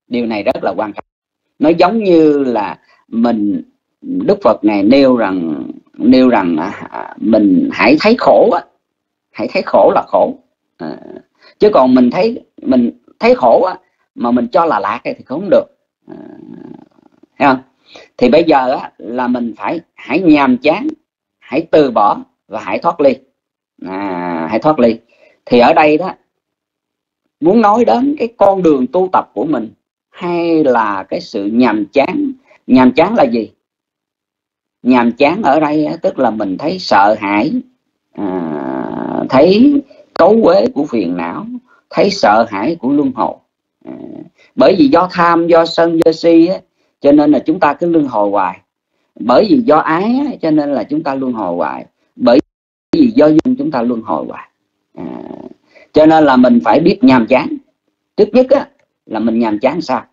Điều này rất là quan trọng. Nó giống như là mình, Đức Phật này nêu rằng nêu rằng mình hãy thấy khổ á, hãy thấy khổ là khổ. À, chứ còn mình thấy mình thấy khổ á mà mình cho là lạc thì không được. À, thấy không? Thì bây giờ á là mình phải hãy nhàm chán, hãy từ bỏ và hãy thoát ly. À, hãy thoát ly. Thì ở đây đó muốn nói đến cái con đường tu tập của mình, hay là cái sự nhàm chán. Nhàm chán là gì? Nhàm chán ở đây tức là mình thấy sợ hãi, à, thấy cấu uế của phiền não, thấy sợ hãi của luân hồi. À, bởi vì do tham, do sân, do si á, cho nên là chúng ta cứ luân hồi hoài. Bởi vì do ái á, cho nên là chúng ta luân hồi hoài. Bởi vì do duyên chúng ta luân hồi hoài. À, cho nên là mình phải biết nhàm chán. Trước nhất á, là mình nhàm chán sao?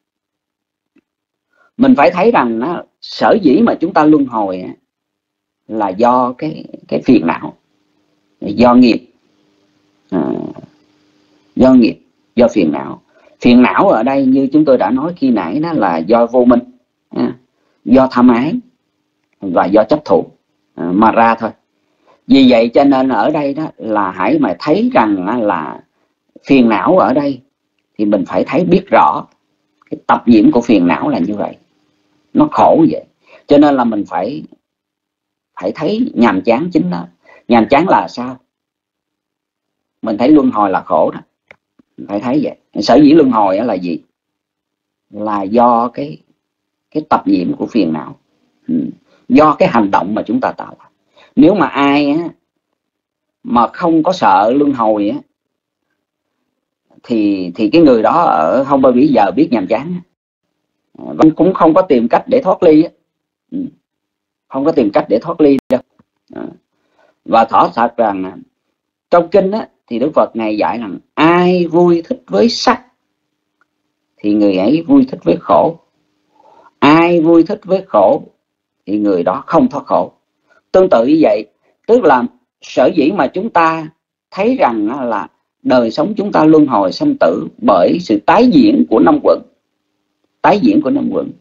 Mình phải thấy rằng nó, sở dĩ mà chúng ta luân hồi á, là do cái cái phiền não, do nghiệp, à, do nghiệp, do phiền não. Phiền não ở đây như chúng tôi đã nói khi nãy đó là do vô minh, à, do tham ái và do chấp thủ à, mà ra thôi. Vì vậy cho nên ở đây đó là hãy mà thấy rằng là phiền não ở đây thì mình phải thấy biết rõ cái tập nhiễm của phiền não là như vậy, nó khổ vậy. Cho nên là mình phải phải thấy nhàm chán chính đó. Nhàm chán là sao? Mình thấy luân hồi là khổ đó, mình phải thấy vậy. Sở dĩ luân hồi là gì? Là do cái cái tập nhiễm của phiền não, ừ. do cái hành động mà chúng ta tạo. Nếu mà ai á, mà không có sợ luân hồi á, thì thì cái người đó ở không bao giờ biết nhàm chán, vẫn cũng không có tìm cách để thoát ly, không có tìm cách để thoát ly đâu. Và thỏ thật rằng trong kinh á, thì Đức Phật này dạy rằng ai vui thích với sắc thì người ấy vui thích với khổ, ai vui thích với khổ thì người đó không thoát khổ. Tương tự như vậy, tức là sở dĩ mà chúng ta thấy rằng là đời sống chúng ta luân hồi sanh tử bởi sự tái diễn của năm quẩn. Tái diễn của năm quẩn.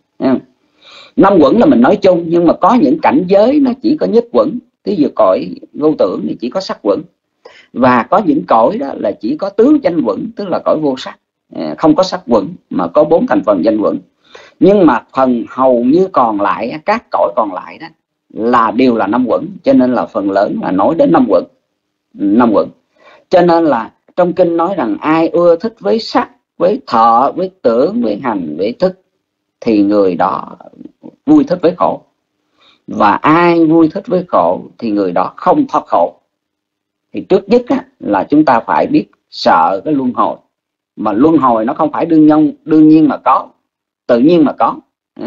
Năm quẩn là mình nói chung, nhưng mà có những cảnh giới nó chỉ có nhất quẩn. Ví dụ cõi vô tưởng thì chỉ có sắc quẩn. Và có những cõi đó là chỉ có tướng danh quẩn, tức là cõi vô sắc, không có sắc quẩn mà có bốn thành phần danh quẩn. Nhưng mà phần hầu như còn lại, các cõi còn lại đó là đều là năm quẩn, cho nên là phần lớn là nói đến năm quẩn. Năm quẩn. Cho nên là trong kinh nói rằng ai ưa thích với sắc, với thọ, với tưởng, với hành, với thức thì người đó vui thích với khổ. Và ai vui thích với khổ thì người đó không thoát khổ. Thì trước nhất á, là chúng ta phải biết sợ cái luân hồi. Mà luân hồi nó không phải đương nhiên, đương nhiên mà có, tự nhiên mà có,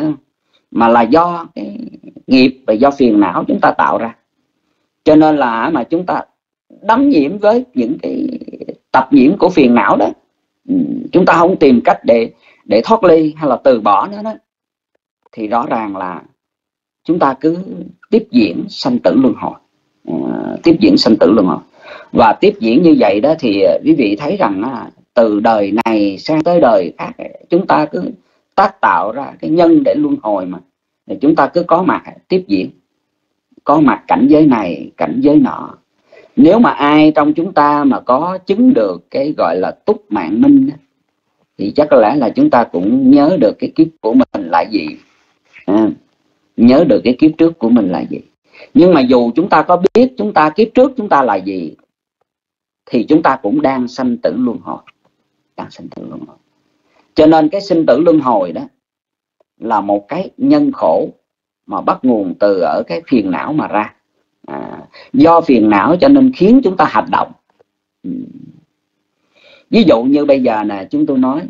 mà là do cái nghiệp và do phiền não chúng ta tạo ra. Cho nên là mà chúng ta đắm nhiễm với những cái tập nhiễm của phiền não đó, chúng ta không tìm cách để để thoát ly hay là từ bỏ nó đó, thì rõ ràng là chúng ta cứ tiếp diễn sanh tử luân hồi, uh, tiếp diễn sanh tử luân hồi. Và tiếp diễn như vậy đó thì quý vị thấy rằng uh, từ đời này sang tới đời khác, chúng ta cứ tác tạo ra cái nhân để luân hồi mà. Thì chúng ta cứ có mặt tiếp diễn, có mặt cảnh giới này, cảnh giới nọ. Nếu mà ai trong chúng ta mà có chứng được cái gọi là túc mạng minh thì chắc có lẽ là chúng ta cũng nhớ được cái kiếp của mình là gì, à, nhớ được cái kiếp trước của mình là gì. Nhưng mà dù chúng ta có biết chúng ta kiếp trước chúng ta là gì thì chúng ta cũng đang sanh tử luân hồi, đang sanh tử luân hồi. Cho nên cái sinh tử luân hồi đó là một cái nhân khổ mà bắt nguồn từ ở cái phiền não mà ra. À, do phiền não cho nên khiến chúng ta hành động. Ví dụ như bây giờ nè, chúng tôi nói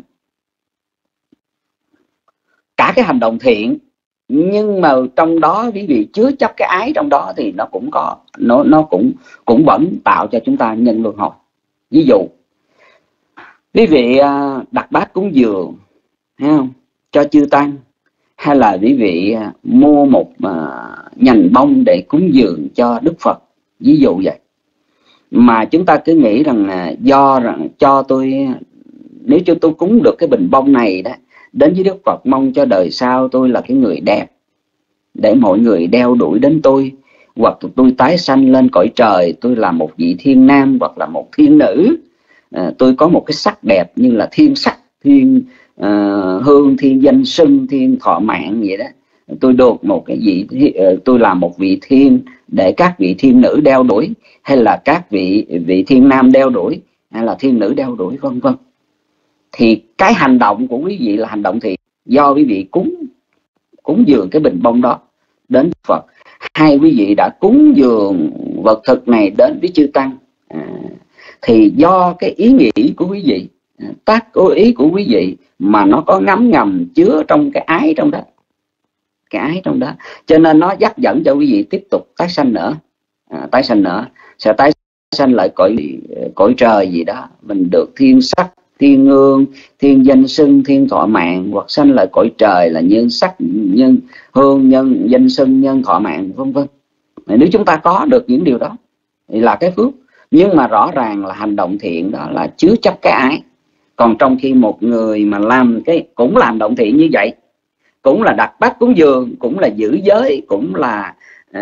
cả cái hành động thiện, nhưng mà trong đó quý vị chứa chấp cái ái trong đó thì nó cũng có, nó nó cũng cũng vẫn tạo cho chúng ta nhân luân hồi. Ví dụ quý vị đặt bát cúng dường, thấy không, cho chư tăng, hay là quý vị mua một uh, nhành bông để cúng dường cho Đức Phật, ví dụ vậy. Mà chúng ta cứ nghĩ rằng là do rằng cho tôi, nếu cho tôi cúng được cái bình bông này đó đến với Đức Phật mong cho đời sau tôi là cái người đẹp, để mọi người đeo đuổi đến tôi, hoặc tôi tái sanh lên cõi trời, tôi là một vị thiên nam hoặc là một thiên nữ, à, tôi có một cái sắc đẹp như là thiên sắc, thiên uh, hương, thiên danh sưng, thiên thọ mạng vậy đó. Tôi được một cái vị, tôi là một vị thiên để các vị thiên nữ đeo đuổi, hay là các vị vị thiên nam đeo đuổi, hay là thiên nữ đeo đuổi, vân vân. Thì cái hành động của quý vị là hành động thiện, do quý vị cúng cúng dường cái bình bông đó đến Phật, hay quý vị đã cúng dường vật thực này đến với chư tăng, à, thì do cái ý nghĩ của quý vị, tác cố ý của quý vị mà nó có ngấm ngầm chứa trong cái ái trong đó, cái ái trong đó, cho nên nó dắt dẫn cho quý vị tiếp tục tái sanh nữa, à, tái sanh nữa, sẽ tái sanh lại cõi cõi trời gì đó, mình được thiên sắc, thiên hương, thiên danh xưng, thiên thọ mạng, hoặc sanh lại cõi trời là nhân sắc, nhân hương, nhân danh xưng, nhân thọ mạng, vân vân. Nếu chúng ta có được những điều đó thì là cái phước, nhưng mà rõ ràng là hành động thiện đó là chứa chấp cái ái. Còn trong khi một người mà làm cái cũng làm động thiện như vậy, cũng là đặt bát cúng dường, cũng là giữ giới, cũng là à,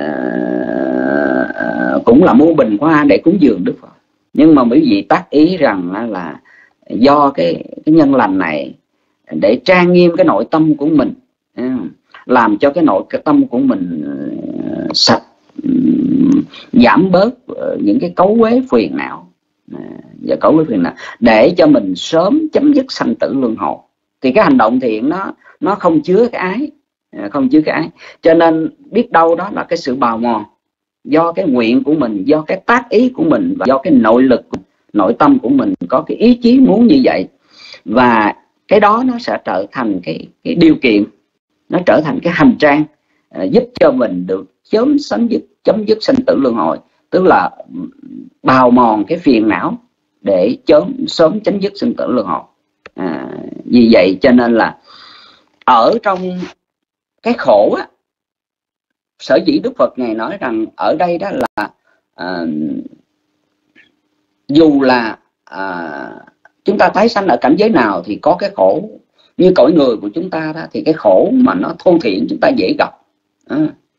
cũng là mua bình hoa để cúng dường Đức Phật, nhưng mà quý vị tác ý rằng là do cái, cái nhân lành này để trang nghiêm cái nội tâm của mình, làm cho cái nội cái tâm của mình sạch, giảm bớt những cái cấu uế phiền não và cấu uế phiền não, để cho mình sớm chấm dứt sanh tử luân hồi. Thì cái hành động thiện nó nó không chứa cái ái, không chứa cái ái, cho nên biết đâu đó là cái sự bào mòn do cái nguyện của mình, do cái tác ý của mình, và do cái nội lực, nội tâm của mình có cái ý chí muốn như vậy, và cái đó nó sẽ trở thành cái, cái điều kiện, nó trở thành cái hành trang uh, giúp cho mình được sớm chấm dứt chấm dứt sanh tử luân hồi, tức là bào mòn cái phiền não để sớm sớm chấm dứt sanh tử luân hồi. À, vì vậy cho nên là ở trong cái khổ á, sở dĩ Đức Phật Ngài nói rằng ở đây đó là à, dù là à, chúng ta tái sanh ở cảnh giới nào thì có cái khổ, như cõi người của chúng ta đó, thì cái khổ mà nó thô thiển chúng ta dễ gặp, à,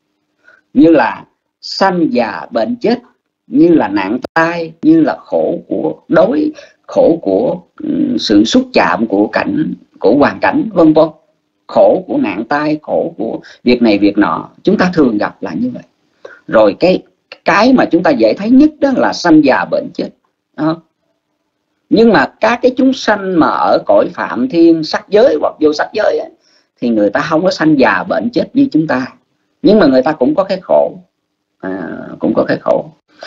như là sanh già bệnh chết, như là nạn tai, như là khổ của đói, khổ của um, sự xúc chạm của cảnh, của hoàn cảnh, vân vân, khổ của nạn tai, khổ của việc này việc nọ, chúng ta thường gặp là như vậy. Rồi cái cái mà chúng ta dễ thấy nhất đó là sanh già bệnh chết. Đó. Nhưng mà các cái chúng sanh mà ở cõi phạm thiên sắc giới hoặc vô sắc giới ấy, thì người ta không có sanh già bệnh chết như chúng ta, nhưng mà người ta cũng có cái khổ, à, cũng có cái khổ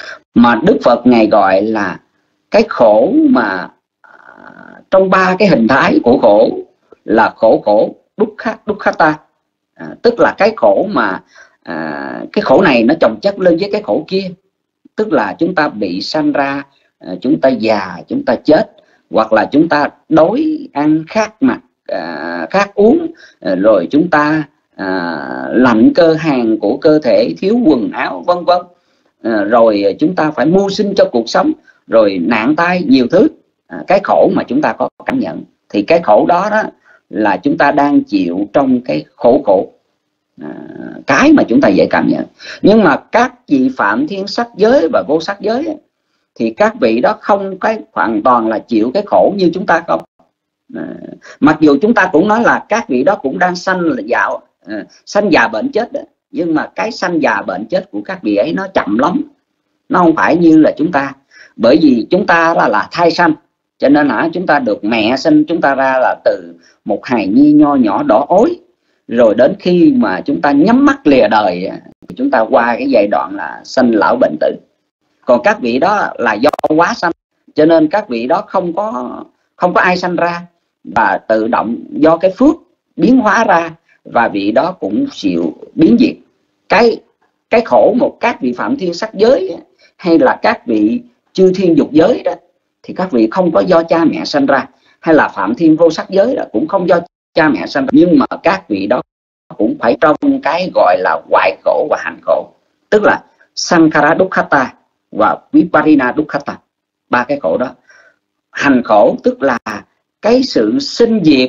mà Đức Phật Ngài gọi là cái khổ mà à, trong ba cái hình thái của khổ là khổ khổ dukkha dukkhata, à, tức là cái khổ mà à, cái khổ này nó chồng chất lên với cái khổ kia, tức là chúng ta bị sanh ra, à, chúng ta già, chúng ta chết, hoặc là chúng ta đói ăn khát mặc, à, khát uống, à, rồi chúng ta à, lạnh cơ hàng của cơ thể, thiếu quần áo, vân vân, à, rồi chúng ta phải mưu sinh cho cuộc sống, rồi nạn tai, nhiều thứ, à, cái khổ mà chúng ta có cảm nhận, thì cái khổ đó đó là chúng ta đang chịu trong cái khổ khổ, à, cái mà chúng ta dễ cảm nhận. Nhưng mà các vị phạm thiên sắc giới và vô sắc giới ấy, thì các vị đó không cái hoàn toàn là chịu cái khổ như chúng ta không. À, mặc dù chúng ta cũng nói là các vị đó cũng đang sanh là dạo à, sanh già bệnh chết đó, nhưng mà cái sanh già bệnh chết của các vị ấy nó chậm lắm, nó không phải như là chúng ta. Bởi vì chúng ta là, là thai sanh, cho nên hả, chúng ta được mẹ sinh chúng ta ra là từ một hài nhi nho nhỏ đỏ ối, rồi đến khi mà chúng ta nhắm mắt lìa đời, chúng ta qua cái giai đoạn là sanh lão bệnh tử. Còn các vị đó là do quá sanh, cho nên các vị đó không có không có ai sanh ra, và tự động do cái phước biến hóa ra, và vị đó cũng chịu biến diệt. Cái cái khổ một các vị phạm thiên sắc giới hay là các vị chư thiên dục giới đó, thì các vị không có do cha mẹ sanh ra, hay là phạm thiên vô sắc giới đó cũng không do cha mẹ sanh ra, nhưng mà các vị đó cũng phải trong cái gọi là hoại khổ và hành khổ, tức là sankhara dukkhata và viparina dukkhata, ba cái khổ đó. Hành khổ tức là cái sự sinh diệt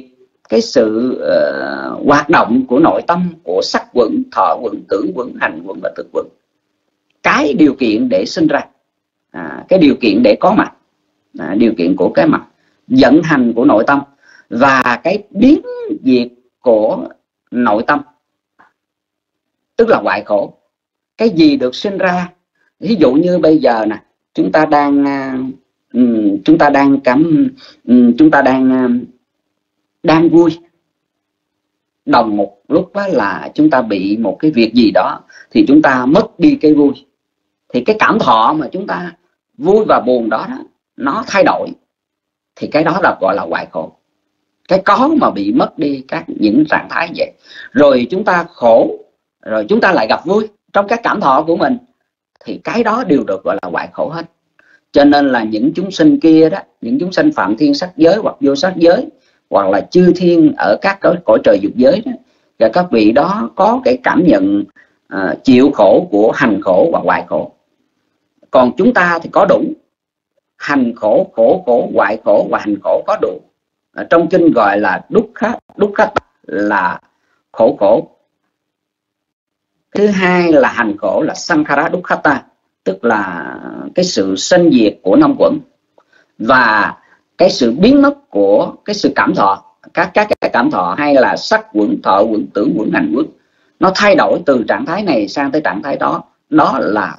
cái sự uh, hoạt động của nội tâm, của sắc quẩn, thọ quẩn, tưởng quẩn, hành quẩn và thực quẩn. Cái điều kiện để sinh ra, à, cái điều kiện để có mặt, à, điều kiện của cái mặt vận hành của nội tâm và cái biến diệt của nội tâm, tức là hoại khổ. Cái gì được sinh ra, ví dụ như bây giờ nè, chúng ta đang um, chúng ta đang cảm um, chúng ta đang um, đang vui, đồng một lúc đó là chúng ta bị một cái việc gì đó thì chúng ta mất đi cái vui, thì cái cảm thọ mà chúng ta vui và buồn đó, đó nó thay đổi, thì cái đó là gọi là hoại khổ. Cái có mà bị mất đi các những trạng thái vậy, rồi chúng ta khổ, rồi chúng ta lại gặp vui trong các cảm thọ của mình, thì cái đó đều được gọi là hoại khổ hết. Cho nên là những chúng sinh kia đó, những chúng sinh phạm thiên sắc giới hoặc vô sắc giới, hoặc là chư thiên ở các cõi, cõi trời dục giới đó, và các vị đó có cái cảm nhận uh, chịu khổ của hành khổ và hoại khổ. Còn chúng ta thì có đủ, hành khổ, khổ khổ, hoại khổ và hành khổ có đủ. Ở trong kinh gọi là dukkha, dukkha là khổ khổ. Thứ hai là hành khổ là sankhara dukkhata, tức là cái sự sinh diệt của năm quẩn và cái sự biến mất của cái sự cảm thọ, các các cái cảm thọ hay là sắc quẩn, thọ quẩn, tưởng quẩn, hành quẩn, nó thay đổi từ trạng thái này sang tới trạng thái đó, đó là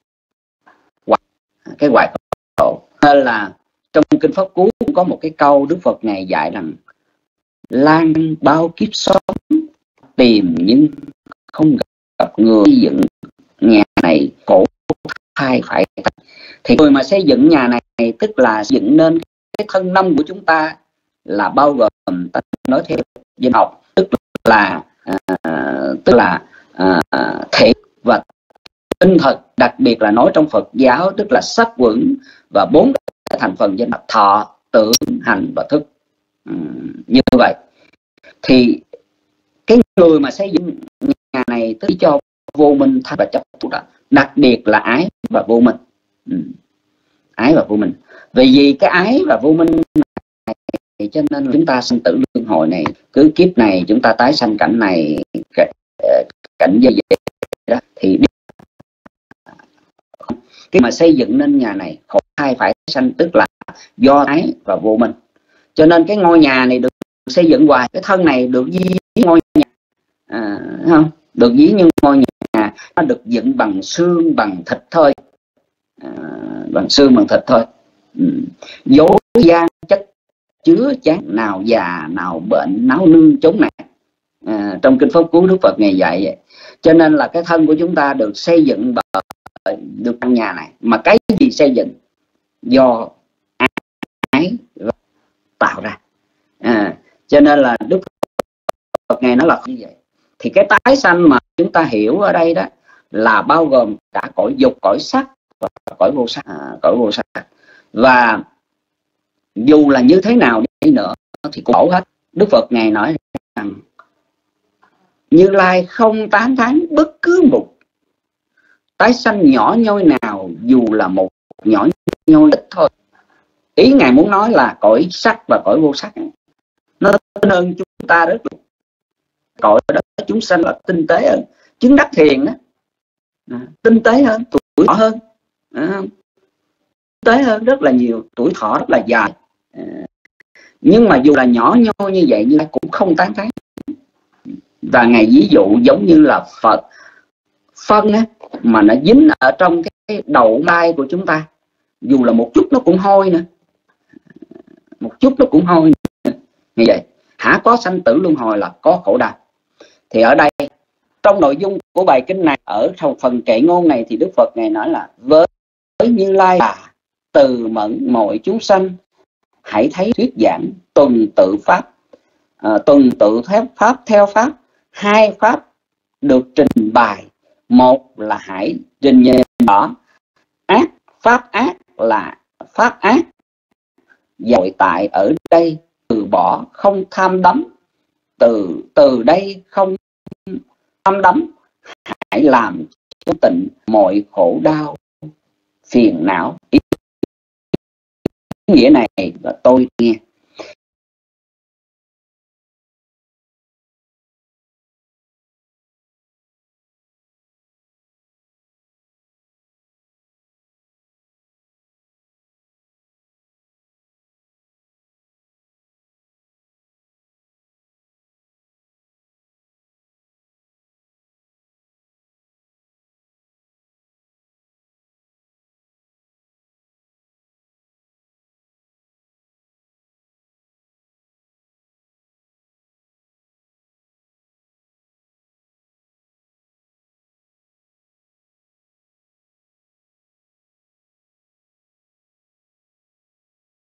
cái hoại khổ. Nên là trong kinh Pháp Cú cũng có một cái câu Đức Phật Ngài dạy rằng: lang bao kiếp sống tìm nhưng không gặp người xây dựng nhà này khổ thay phải. Thì người mà xây dựng nhà này tức là xây dựng nên cái thân năm của chúng ta, là bao gồm, ta nói theo dân học, tức là uh, tức là uh, thể và tinh thần, đặc biệt là nói trong Phật giáo tức là sắc quẩn và bốn cái thành phần danh là thọ, tưởng, hành và thức. uhm, như vậy thì cái người mà xây dựng nhà này tức cho vô minh thanh và chấp thủ đó, đặc biệt là ái và vô minh. uhm. Ái và vô minh, vì vì cái ái và vô minh này cho nên chúng ta sinh tử luân hồi này, cứ kiếp này chúng ta tái sanh cảnh này, cảnh như vậy đó, thì cái mà xây dựng nên nhà này khổ hai phải sanh, tức là do ái và vô minh. Cho nên cái ngôi nhà này được xây dựng hoài, cái thân này được ví như ngôi nhà, à, không được ví như ngôi nhà, nó được dựng bằng xương bằng thịt thôi, à, bằng xương bằng thịt thôi. ừ. Dối gian chất chứa chán, nào già nào bệnh, náo nương chốn nạn. à, trong kinh Pháp Cú Đức Phật Ngài dạy vậy. Cho nên là cái thân của chúng ta được xây dựng bởi được căn nhà này, mà cái gì xây dựng? Do ái tạo ra. à, cho nên là Đức Phật Ngài nói là như vậy. Thì cái tái sanh mà chúng ta hiểu ở đây đó là bao gồm cả cõi dục, cõi sắc và cõi vô sắc, à, cõi vô sắc. Và dù là như thế nào đi nữa thì cũng khổ hết. Đức Phật Ngài nói rằng Như Lai không tán thán bất cứ một tái sanh nhỏ nhoi nào, dù là một nhỏ nhoi ít thôi. Ý Ngài muốn nói là cõi sắc và cõi vô sắc nó hơn chúng ta rất là. Cõi đó chúng sanh là tinh tế hơn, chứng đắc thiền đó, à, tinh tế hơn, tuổi thọ hơn, à, tinh tế hơn rất là nhiều, tuổi thọ rất là dài. à, Nhưng mà dù là nhỏ nhoi như vậy, nhưng cũng không tán thán. Và Ngài ví dụ giống như là Phật phân á, mà nó dính ở trong cái đầu tai của chúng ta, dù là một chút nó cũng hôi nữa, một chút nó cũng hôi nữa. Như vậy hả, có sanh tử luân hồi là có khổ đau. Thì ở đây trong nội dung của bài kinh này, ở trong phần kệ ngôn này, thì Đức Phật Ngài nói là với Như Lai là từ mẫn mọi chúng sanh, hãy thấy thuyết giảng tuần tự pháp, à, tuần tự theo pháp theo pháp. Hai pháp được trình bày, một là hãy trình nhìn rõ ác, pháp ác là pháp ác, dội tại ở đây từ bỏ không tham đắm, từ từ đây không tham đắm, hãy làm cho tịnh mọi khổ đau phiền não. Ý nghĩa này là tôi nghe